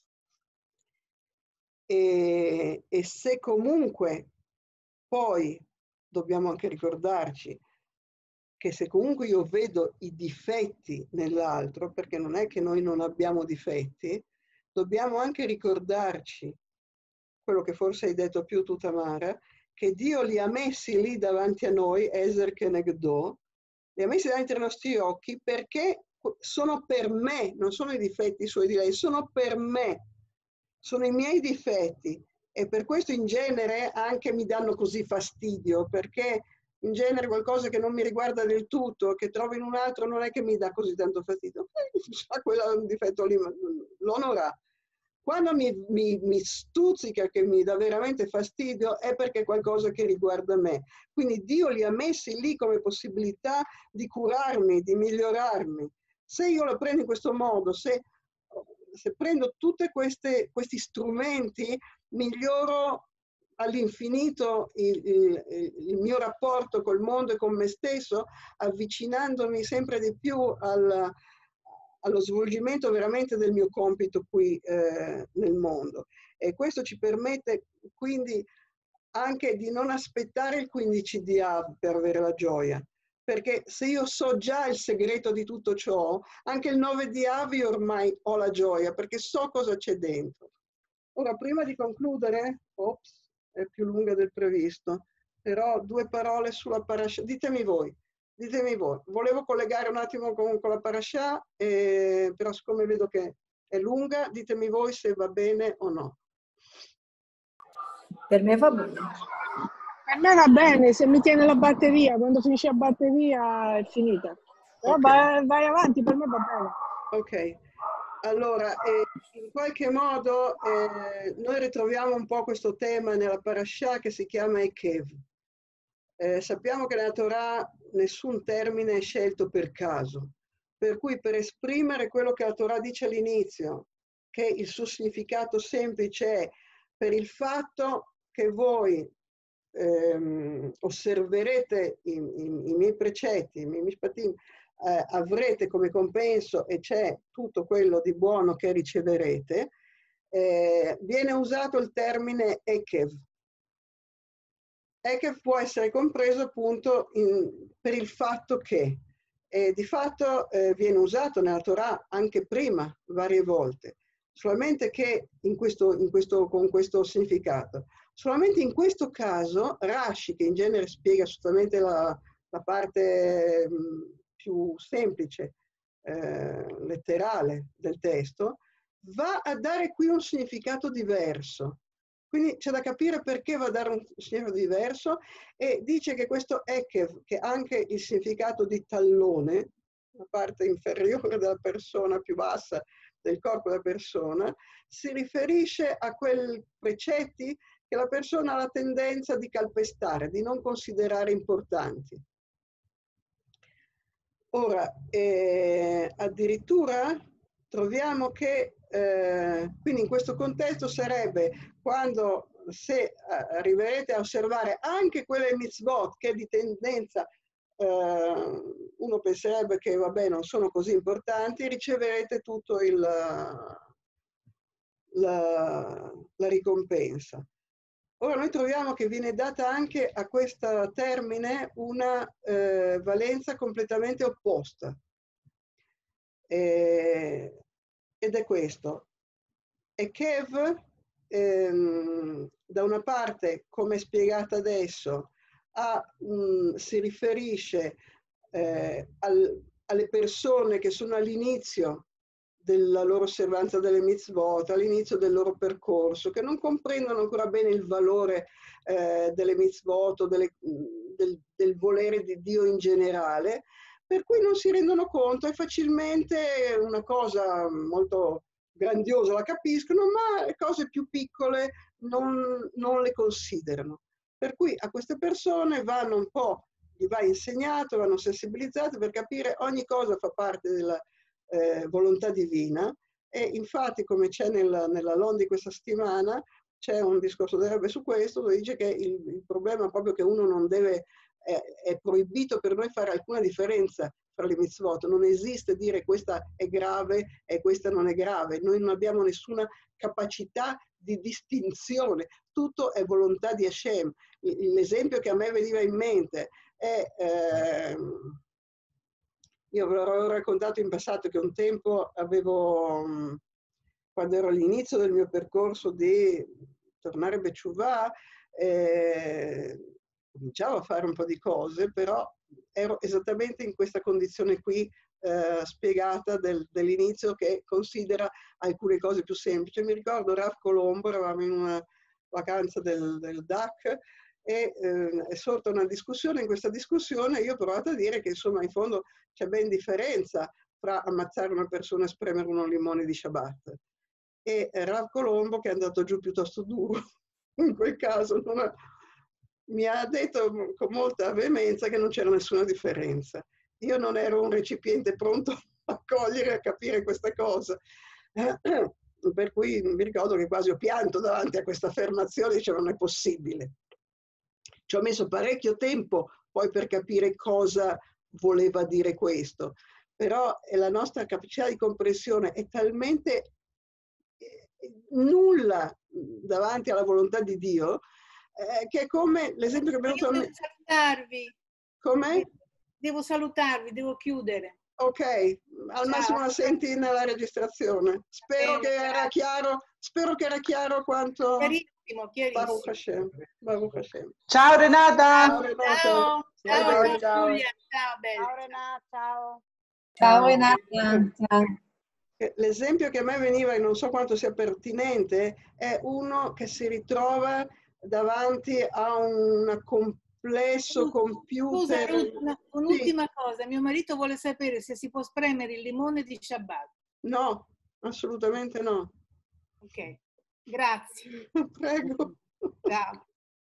E, e se comunque poi dobbiamo anche ricordarci che se comunque io vedo i difetti nell'altro, perché non è che noi non abbiamo difetti, dobbiamo anche ricordarci quello che forse hai detto più tu, Tamara, che Dio li ha messi lì davanti a noi, Ezer Kenegdo, li ha messi davanti ai nostri occhi perché sono per me, non sono i difetti suoi di lei, sono per me, sono i miei difetti, e per questo in genere anche mi danno così fastidio, perché in genere qualcosa che non mi riguarda del tutto, che trovo in un altro, non è che mi dà così tanto fastidio, eh, quello è un difetto lì, lo onorà. Quando mi, mi, mi stuzzica, che mi dà veramente fastidio, è perché è qualcosa che riguarda me. Quindi Dio li ha messi lì come possibilità di curarmi, di migliorarmi. Se io lo prendo in questo modo, se, se prendo tutti questi strumenti, miglioro all'infinito il, il, il mio rapporto col mondo e con me stesso, avvicinandomi sempre di più al, allo svolgimento veramente del mio compito qui eh, nel mondo. E questo ci permette quindi anche di non aspettare il quindici di Av per avere la gioia, perché se io so già il segreto di tutto ciò, anche il nove di Av io ormai ho la gioia, perché so cosa c'è dentro. Ora, prima di concludere, ops, è più lunga del previsto, però due parole sulla parasha. Ditemi voi, ditemi voi. Volevo collegare un attimo con, con la parasha, eh, però siccome vedo che è lunga, ditemi voi se va bene o no. Per me va bene. Per me va bene, se mi tiene la batteria, quando finisce la batteria è finita. Però okay. vai, vai avanti, per me va bene. Ok. Allora, eh, in qualche modo eh, noi ritroviamo un po' questo tema nella parasha che si chiama Ekev. Eh, sappiamo che nella Torah nessun termine è scelto per caso, per cui per esprimere quello che la Torah dice all'inizio, che il suo significato semplice è per il fatto che voi ehm, osserverete i, i, i miei precetti, i miei mishpatim, Eh, avrete come compenso e c'è tutto quello di buono che riceverete, eh, viene usato il termine Ekev. Ekev può essere compreso appunto in, per il fatto che, e di fatto eh, viene usato nella Torah anche prima varie volte, solamente che in questo, in questo, con questo significato. Solamente in questo caso Rashi, che in genere spiega assolutamente la, la parte mh, più semplice, eh, letterale del testo, va a dare qui un significato diverso. Quindi c'è da capire perché va a dare un significato diverso, e dice che questo Ekev, che ha anche il significato di tallone, la parte inferiore della persona più bassa del corpo della persona, si riferisce a quei precetti che la persona ha la tendenza di calpestare, di non considerare importanti. Ora, eh, addirittura troviamo che, eh, quindi in questo contesto sarebbe quando, se arriverete a osservare anche quelle mitzvot che di tendenza eh, uno penserebbe che vabbè non sono così importanti, riceverete tutto il, la, la ricompensa. Ora noi troviamo che viene data anche a questo termine una eh, valenza completamente opposta. E, ed è questo. E Kev, ehm, da una parte, come spiegato adesso, a, mh, si riferisce eh, al, alle persone che sono all'inizio della loro osservanza delle mitzvot, all'inizio del loro percorso, che non comprendono ancora bene il valore eh, delle mitzvot o delle, del, del volere di Dio in generale, per cui non si rendono conto e facilmente una cosa molto grandiosa la capiscono, ma le cose più piccole non, non le considerano. Per cui a queste persone vanno un po', gli va insegnato, vanno sensibilizzate per capire ogni cosa fa parte della Eh, volontà divina, e infatti come c'è nella, nella L O N di questa settimana c'è un discorso del Rebbe su questo, dove dice che il, il problema è proprio che uno non deve, è, è proibito per noi fare alcuna differenza fra le mitzvot, non esiste dire questa è grave e questa non è grave, noi non abbiamo nessuna capacità di distinzione, tutto è volontà di Hashem. L'esempio che a me veniva in mente è eh, io ve l'avevo raccontato in passato che un tempo avevo, quando ero all'inizio del mio percorso di tornare a Betshuvah, eh, cominciavo a fare un po' di cose, però ero esattamente in questa condizione qui eh, spiegata del, dell'inizio, che considera alcune cose più semplici. Mi ricordo Rav Colombo, eravamo in una vacanza del, del D A C, e eh, è sorta una discussione. In questa discussione io ho provato a dire che insomma in fondo c'è ben differenza fra ammazzare una persona e spremere un limone di Shabbat. E Rav Colombo, che è andato giù piuttosto duro in quel caso, non ha, mi ha detto con molta veemenza che non c'era nessuna differenza. Io non ero un recipiente pronto a cogliere e a capire questa cosa. Per cui mi ricordo che quasi ho pianto davanti a questa affermazione, dicevo non è possibile. Ci ho messo parecchio tempo poi per capire cosa voleva dire questo, però la nostra capacità di comprensione è talmente nulla davanti alla volontà di Dio eh, che è come l'esempio che abbiamo fatto. Devo salutarvi. Come? Devo salutarvi, devo chiudere. Ok, al Ciao. massimo la senti nella registrazione. Spero Bene, che era chiaro, spero che era chiaro quanto. Chiarissimo, chiarissimo. Baruch Hashem. Baruch Hashem. Ciao Renata! Ciao Renata! Ciao, ciao, Ciao, ciao, ciao. Giulia, ciao Bella. Ciao Renata, ciao. Ciao Renata. Ciao. L'esempio che a me veniva, e non so quanto sia pertinente, è uno che si ritrova davanti a un complesso computer. Scusa, un'ultima sì. cosa. Mio marito vuole sapere se si può spremere il limone di Shabbat. No, assolutamente no. Ok, grazie. Prego. Ciao.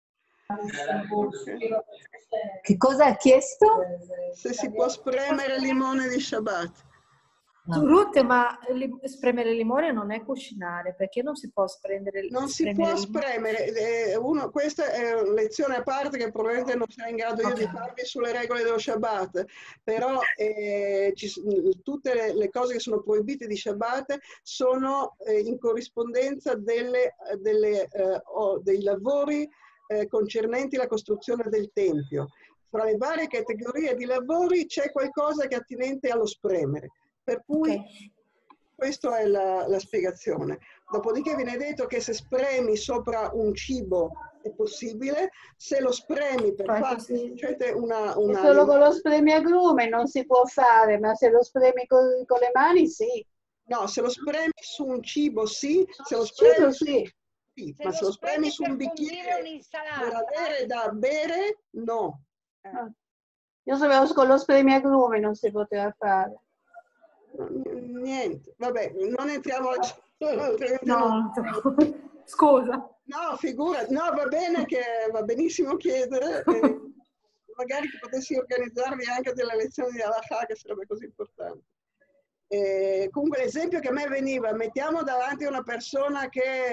Che cosa ha chiesto? Se si può spremere il limone di Shabbat. No. Ruth, ma li, spremere il limone non è cucinare, perché non si può spremere non si può spremere eh, uno, questa è una lezione a parte che probabilmente non sarò in grado io okay. di farvi sulle regole dello Shabbat, però eh, ci, tutte le, le cose che sono proibite di Shabbat sono eh, in corrispondenza delle, delle, eh, oh, dei lavori eh, concernenti la costruzione del Tempio. Fra le varie categorie di lavori c'è qualcosa che è attinente allo spremere. Per cui okay. questa è la, la spiegazione. Dopodiché viene detto che se spremi sopra un cibo è possibile, se lo spremi per fare cioè una, una... solo con lo spremiagrume non si può fare, ma se lo spremi con, con le mani sì. No, se lo spremi su un cibo sì, se lo spremi cibo, su... sì. sì se ma lo se lo spremi su un per bicchiere per avere da bere, no. Eh. Io sapevo che con lo spremiagrume non si poteva fare. Niente, vabbè, non entriamo al... No, scusa. No, figura, no, va bene che va benissimo chiedere, eh, magari che potessi organizzarvi anche delle lezioni di Halakha, che sarebbe così importante. Eh, comunque l'esempio che a me veniva, mettiamo davanti una persona che,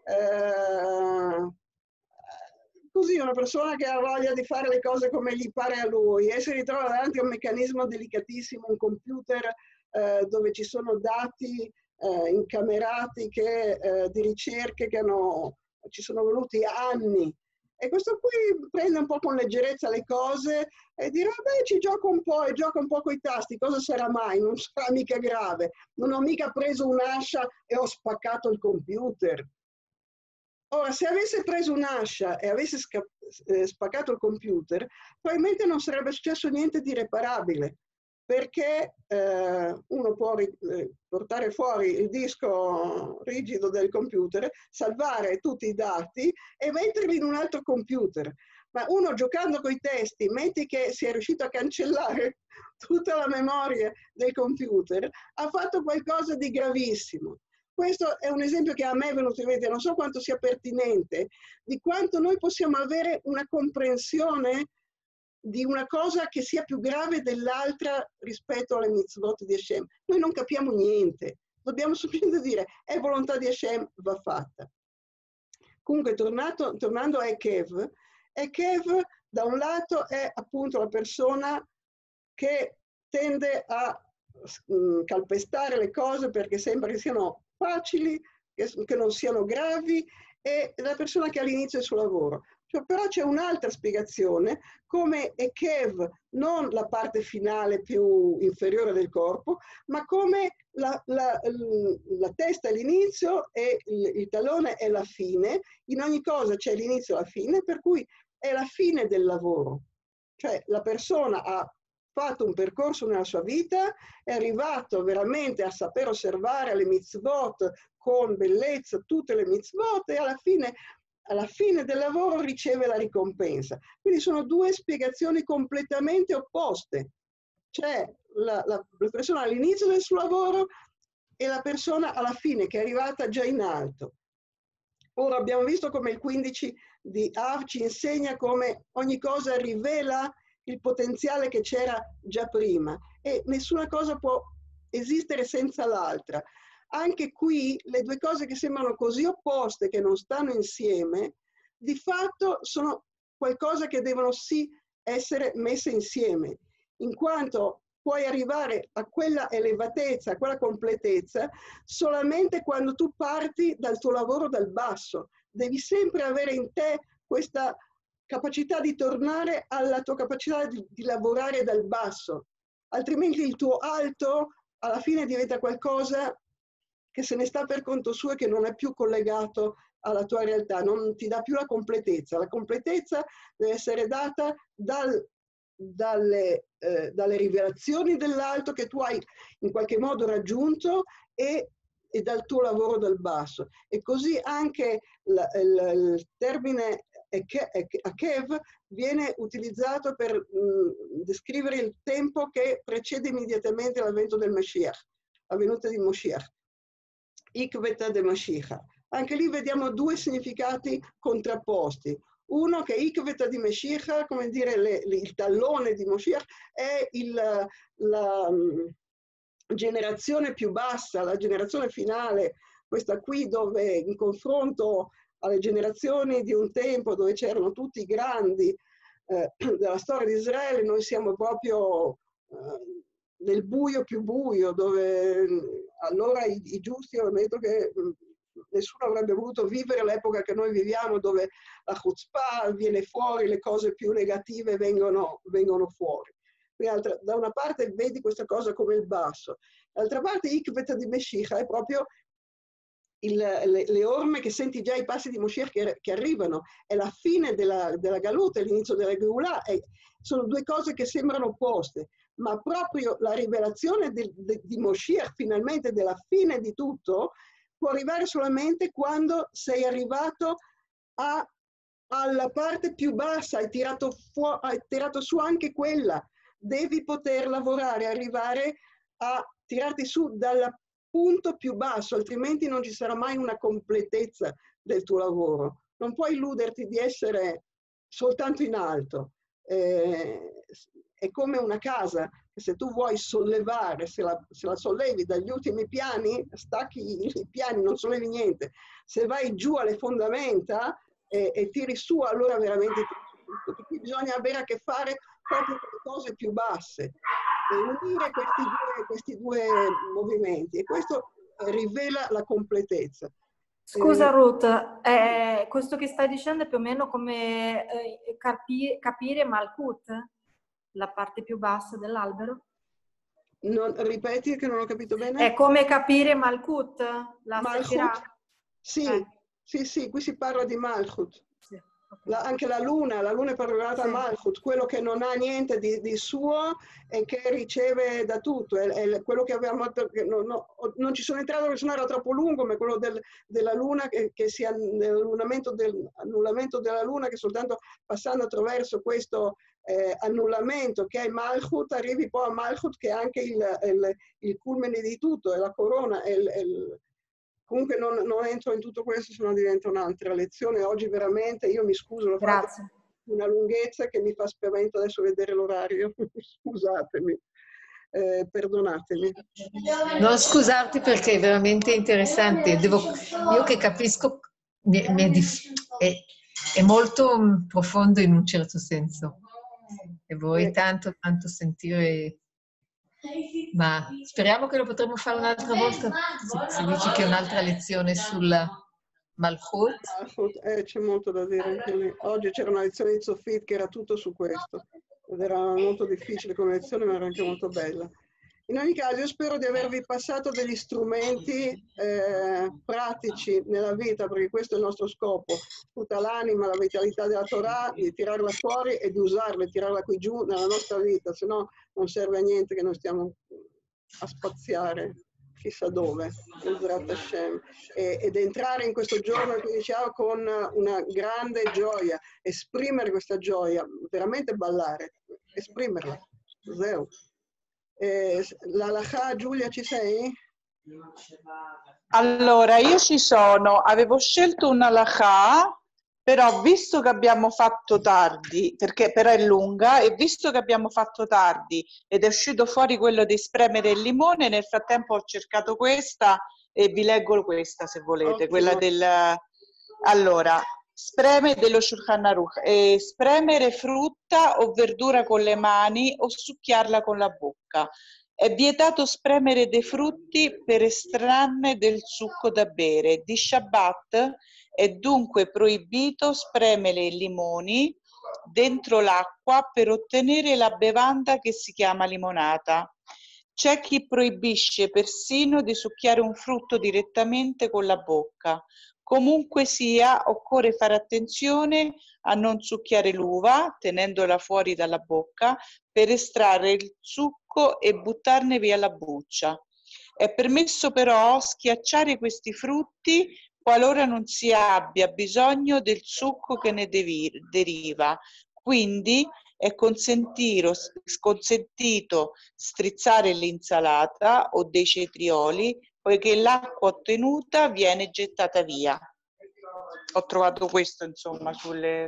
eh, così, una persona che ha voglia di fare le cose come gli pare a lui e si ritrova davanti a un meccanismo delicatissimo, un computer eh, dove ci sono dati eh, incamerati che, eh, di ricerche che hanno, ci sono voluti anni. E questo qui prende un po' con leggerezza le cose e dirà, beh, ci gioco un po' e gioco un po' coi tasti, cosa sarà mai? Non sarà mica grave, non ho mica preso un'ascia e ho spaccato il computer. Ora, se avesse preso un'ascia e avesse eh, spaccato il computer, probabilmente non sarebbe successo niente di irreparabile, perché eh, uno può eh, portare fuori il disco rigido del computer, salvare tutti i dati e metterli in un altro computer. Ma uno giocando coi testi, metti che sia riuscito a cancellare tutta la memoria del computer, ha fatto qualcosa di gravissimo. Questo è un esempio che a me è venuto in mente, non so quanto sia pertinente, di quanto noi possiamo avere una comprensione di una cosa che sia più grave dell'altra rispetto alle mitzvot di Hashem. Noi non capiamo niente, dobbiamo semplicemente dire è volontà di Hashem, va fatta. Comunque, tornato, tornando a Ekev, Ekev da un lato è appunto la persona che tende a mh, calpestare le cose perché sembra che siano facili, che, che non siano gravi, e la persona che all'inizio del suo lavoro. Cioè, però c'è un'altra spiegazione, come Ekev, non la parte finale più inferiore del corpo, ma come la, la, la testa è l'inizio e il, il tallone è la fine. In ogni cosa c'è l'inizio e la fine, per cui è la fine del lavoro. Cioè la persona ha fatto un percorso nella sua vita, è arrivato veramente a saper osservare le mitzvot con bellezza, tutte le mitzvot, e alla fine alla fine del lavoro riceve la ricompensa. Quindi sono due spiegazioni completamente opposte. C'è la, la, la persona all'inizio del suo lavoro e la persona alla fine, che è arrivata già in alto. Ora abbiamo visto come il quindici di Av ci insegna come ogni cosa rivela il potenziale che c'era già prima e nessuna cosa può esistere senza l'altra. Anche qui le due cose che sembrano così opposte, che non stanno insieme, di fatto sono qualcosa che devono sì essere messe insieme, in quanto puoi arrivare a quella elevatezza, a quella completezza, solamente quando tu parti dal tuo lavoro dal basso. Devi sempre avere in te questa capacità di tornare alla tua capacità di, di lavorare dal basso, altrimenti il tuo alto alla fine diventa qualcosa che se ne sta per conto suo e che non è più collegato alla tua realtà, non ti dà più la completezza. La completezza deve essere data dal, dalle, eh, dalle rivelazioni dell'alto che tu hai in qualche modo raggiunto e, e dal tuo lavoro dal basso. E così anche la, il, il termine Akev viene utilizzato per mh, descrivere il tempo che precede immediatamente l'avvento del Mashiach, la venuta di Moshiach. Ikveta de Mashiach. Anche lì vediamo due significati contrapposti. Uno che Ikveta di Mashiach, come dire le, le, il tallone di Moshiach, è il, la um, generazione più bassa, la generazione finale, questa qui dove in confronto alle generazioni di un tempo dove c'erano tutti i grandi eh, della storia di Israele, noi siamo proprio eh, nel buio più buio, dove allora i, i giusti hanno detto che mh, nessuno avrebbe voluto vivere l'epoca che noi viviamo, dove la chutzpah viene fuori, le cose più negative vengono, vengono fuori. Quindi, altra, da una parte vedi questa cosa come il basso, dall'altra parte Ikveta di Mashiach è proprio il, le, le orme che senti già i passi di Moshiach che, che arrivano, è la fine della, della Galut, è l'inizio della Geulah, sono due cose che sembrano opposte, ma proprio la rivelazione di, di, di Moshiach, finalmente della fine di tutto, può arrivare solamente quando sei arrivato a, alla parte più bassa, hai tirato, fu- hai tirato su anche quella, devi poter lavorare, arrivare a tirarti su dal punto più basso, altrimenti non ci sarà mai una completezza del tuo lavoro. Non puoi illuderti di essere soltanto in alto. Eh, è come una casa che se tu vuoi sollevare, se la, se la sollevi dagli ultimi piani, stacchi i, i piani, non sollevi niente. Se vai giù alle fondamenta e, e tiri su, allora veramente qui bisogna avere a che fare proprio con le cose più basse e unire questi due, questi due movimenti, e questo rivela la completezza. Scusa Eh, Ruth, eh, questo che stai dicendo è più o meno come eh, capi- capire Malkut, la parte più bassa dell'albero? non, ripeti che non ho capito bene? È come capire Malkut, la Malchut? Sefirah? Sì, Eh. sì, sì, qui si parla di Malchut. Sì, ok. La, anche la luna, la luna è paragonata Sì. a Malchut, quello che non ha niente di, di suo e che riceve da tutto. È, è quello che avevamo detto, che non, no, non ci sono entrato perché sennò era troppo lungo, ma è quello del, della luna che, che sia nell'annullamento del, annullamento della luna, che soltanto passando attraverso questo eh, annullamento che è Malchut, arrivi poi a Malchut che è anche il, il, il culmine di tutto, è la corona, è il, è il, comunque non, non entro in tutto questo, se no diventa un'altra lezione. Oggi veramente, io mi scuso, l'ho fatto una lunghezza che mi fa spavento adesso vedere l'orario. Scusatemi, eh, perdonatemi. Non scusarti perché è veramente interessante. Devo, io che capisco, mi, mi è, dif, è, è molto profondo in un certo senso. E vorrei tanto, tanto sentire... Ma speriamo che lo potremo fare un'altra volta, se, se dici che è un'altra lezione sulla Malchut. Eh, c'è molto da dire anche lì. Oggi c'era una lezione di Zofit che era tutto su questo, ed era molto difficile come lezione, ma era anche molto bella. In ogni caso, io spero di avervi passato degli strumenti eh, pratici nella vita, perché questo è il nostro scopo, tutta l'anima, la vitalità della Torah, di tirarla fuori e di usarla, tirarla qui giù nella nostra vita, se no non serve a niente che noi stiamo a spaziare chissà dove, e, ed entrare in questo giorno che diciamo con una grande gioia, esprimere questa gioia, veramente ballare, esprimerla. Zero. Eh, la Lacha, Giulia, ci sei? Allora, io ci sono, avevo scelto una Lacha, però visto che abbiamo fatto tardi, perché però è lunga, e visto che abbiamo fatto tardi ed è uscito fuori quello di spremere il limone, nel frattempo ho cercato questa e vi leggo questa se volete, Ottimo. Quella del... Allora, spreme dello Shulchan Aruch, eh, spremere frutta o verdura con le mani o succhiarla con la bocca. È vietato spremere dei frutti per estrarne del succo da bere. Di Shabbat è dunque proibito spremere i limoni dentro l'acqua per ottenere la bevanda che si chiama limonata. C'è chi proibisce persino di succhiare un frutto direttamente con la bocca. Comunque sia, occorre fare attenzione a non succhiare l'uva, tenendola fuori dalla bocca, per estrarre il succo e buttarne via la buccia. È permesso però schiacciare questi frutti qualora non si abbia bisogno del succo che ne deriva. Quindi è consentito, consentito strizzare l'insalata o dei cetrioli, poiché l'acqua ottenuta viene gettata via. Ho trovato questo, insomma, sulle,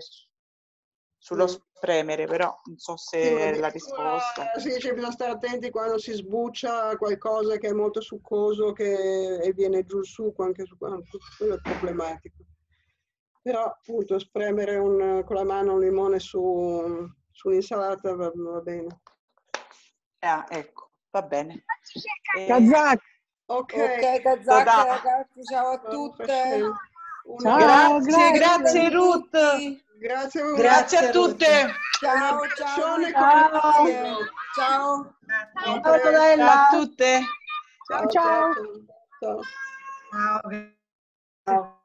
sullo spremere, però non so se Sì, è la risposta. Sì, c'è bisogna stare attenti quando si sbuccia qualcosa che è molto succoso che, e viene giù il succo, anche su quello è problematico. Però appunto spremere un, con la mano un limone su, su un'insalata va, va bene. Ah, ecco, va bene. Kazak. Ok, Ok, Kazak, ragazzi, ciao a tutte. Una... Ciao, grazie, grazie Ruth. Grazie, a grazie a tutte. Ciao, ciao. Ciao. Ciao. Ciao a tutte. Ciao, ciao. Ciao. Ciao. Ciao.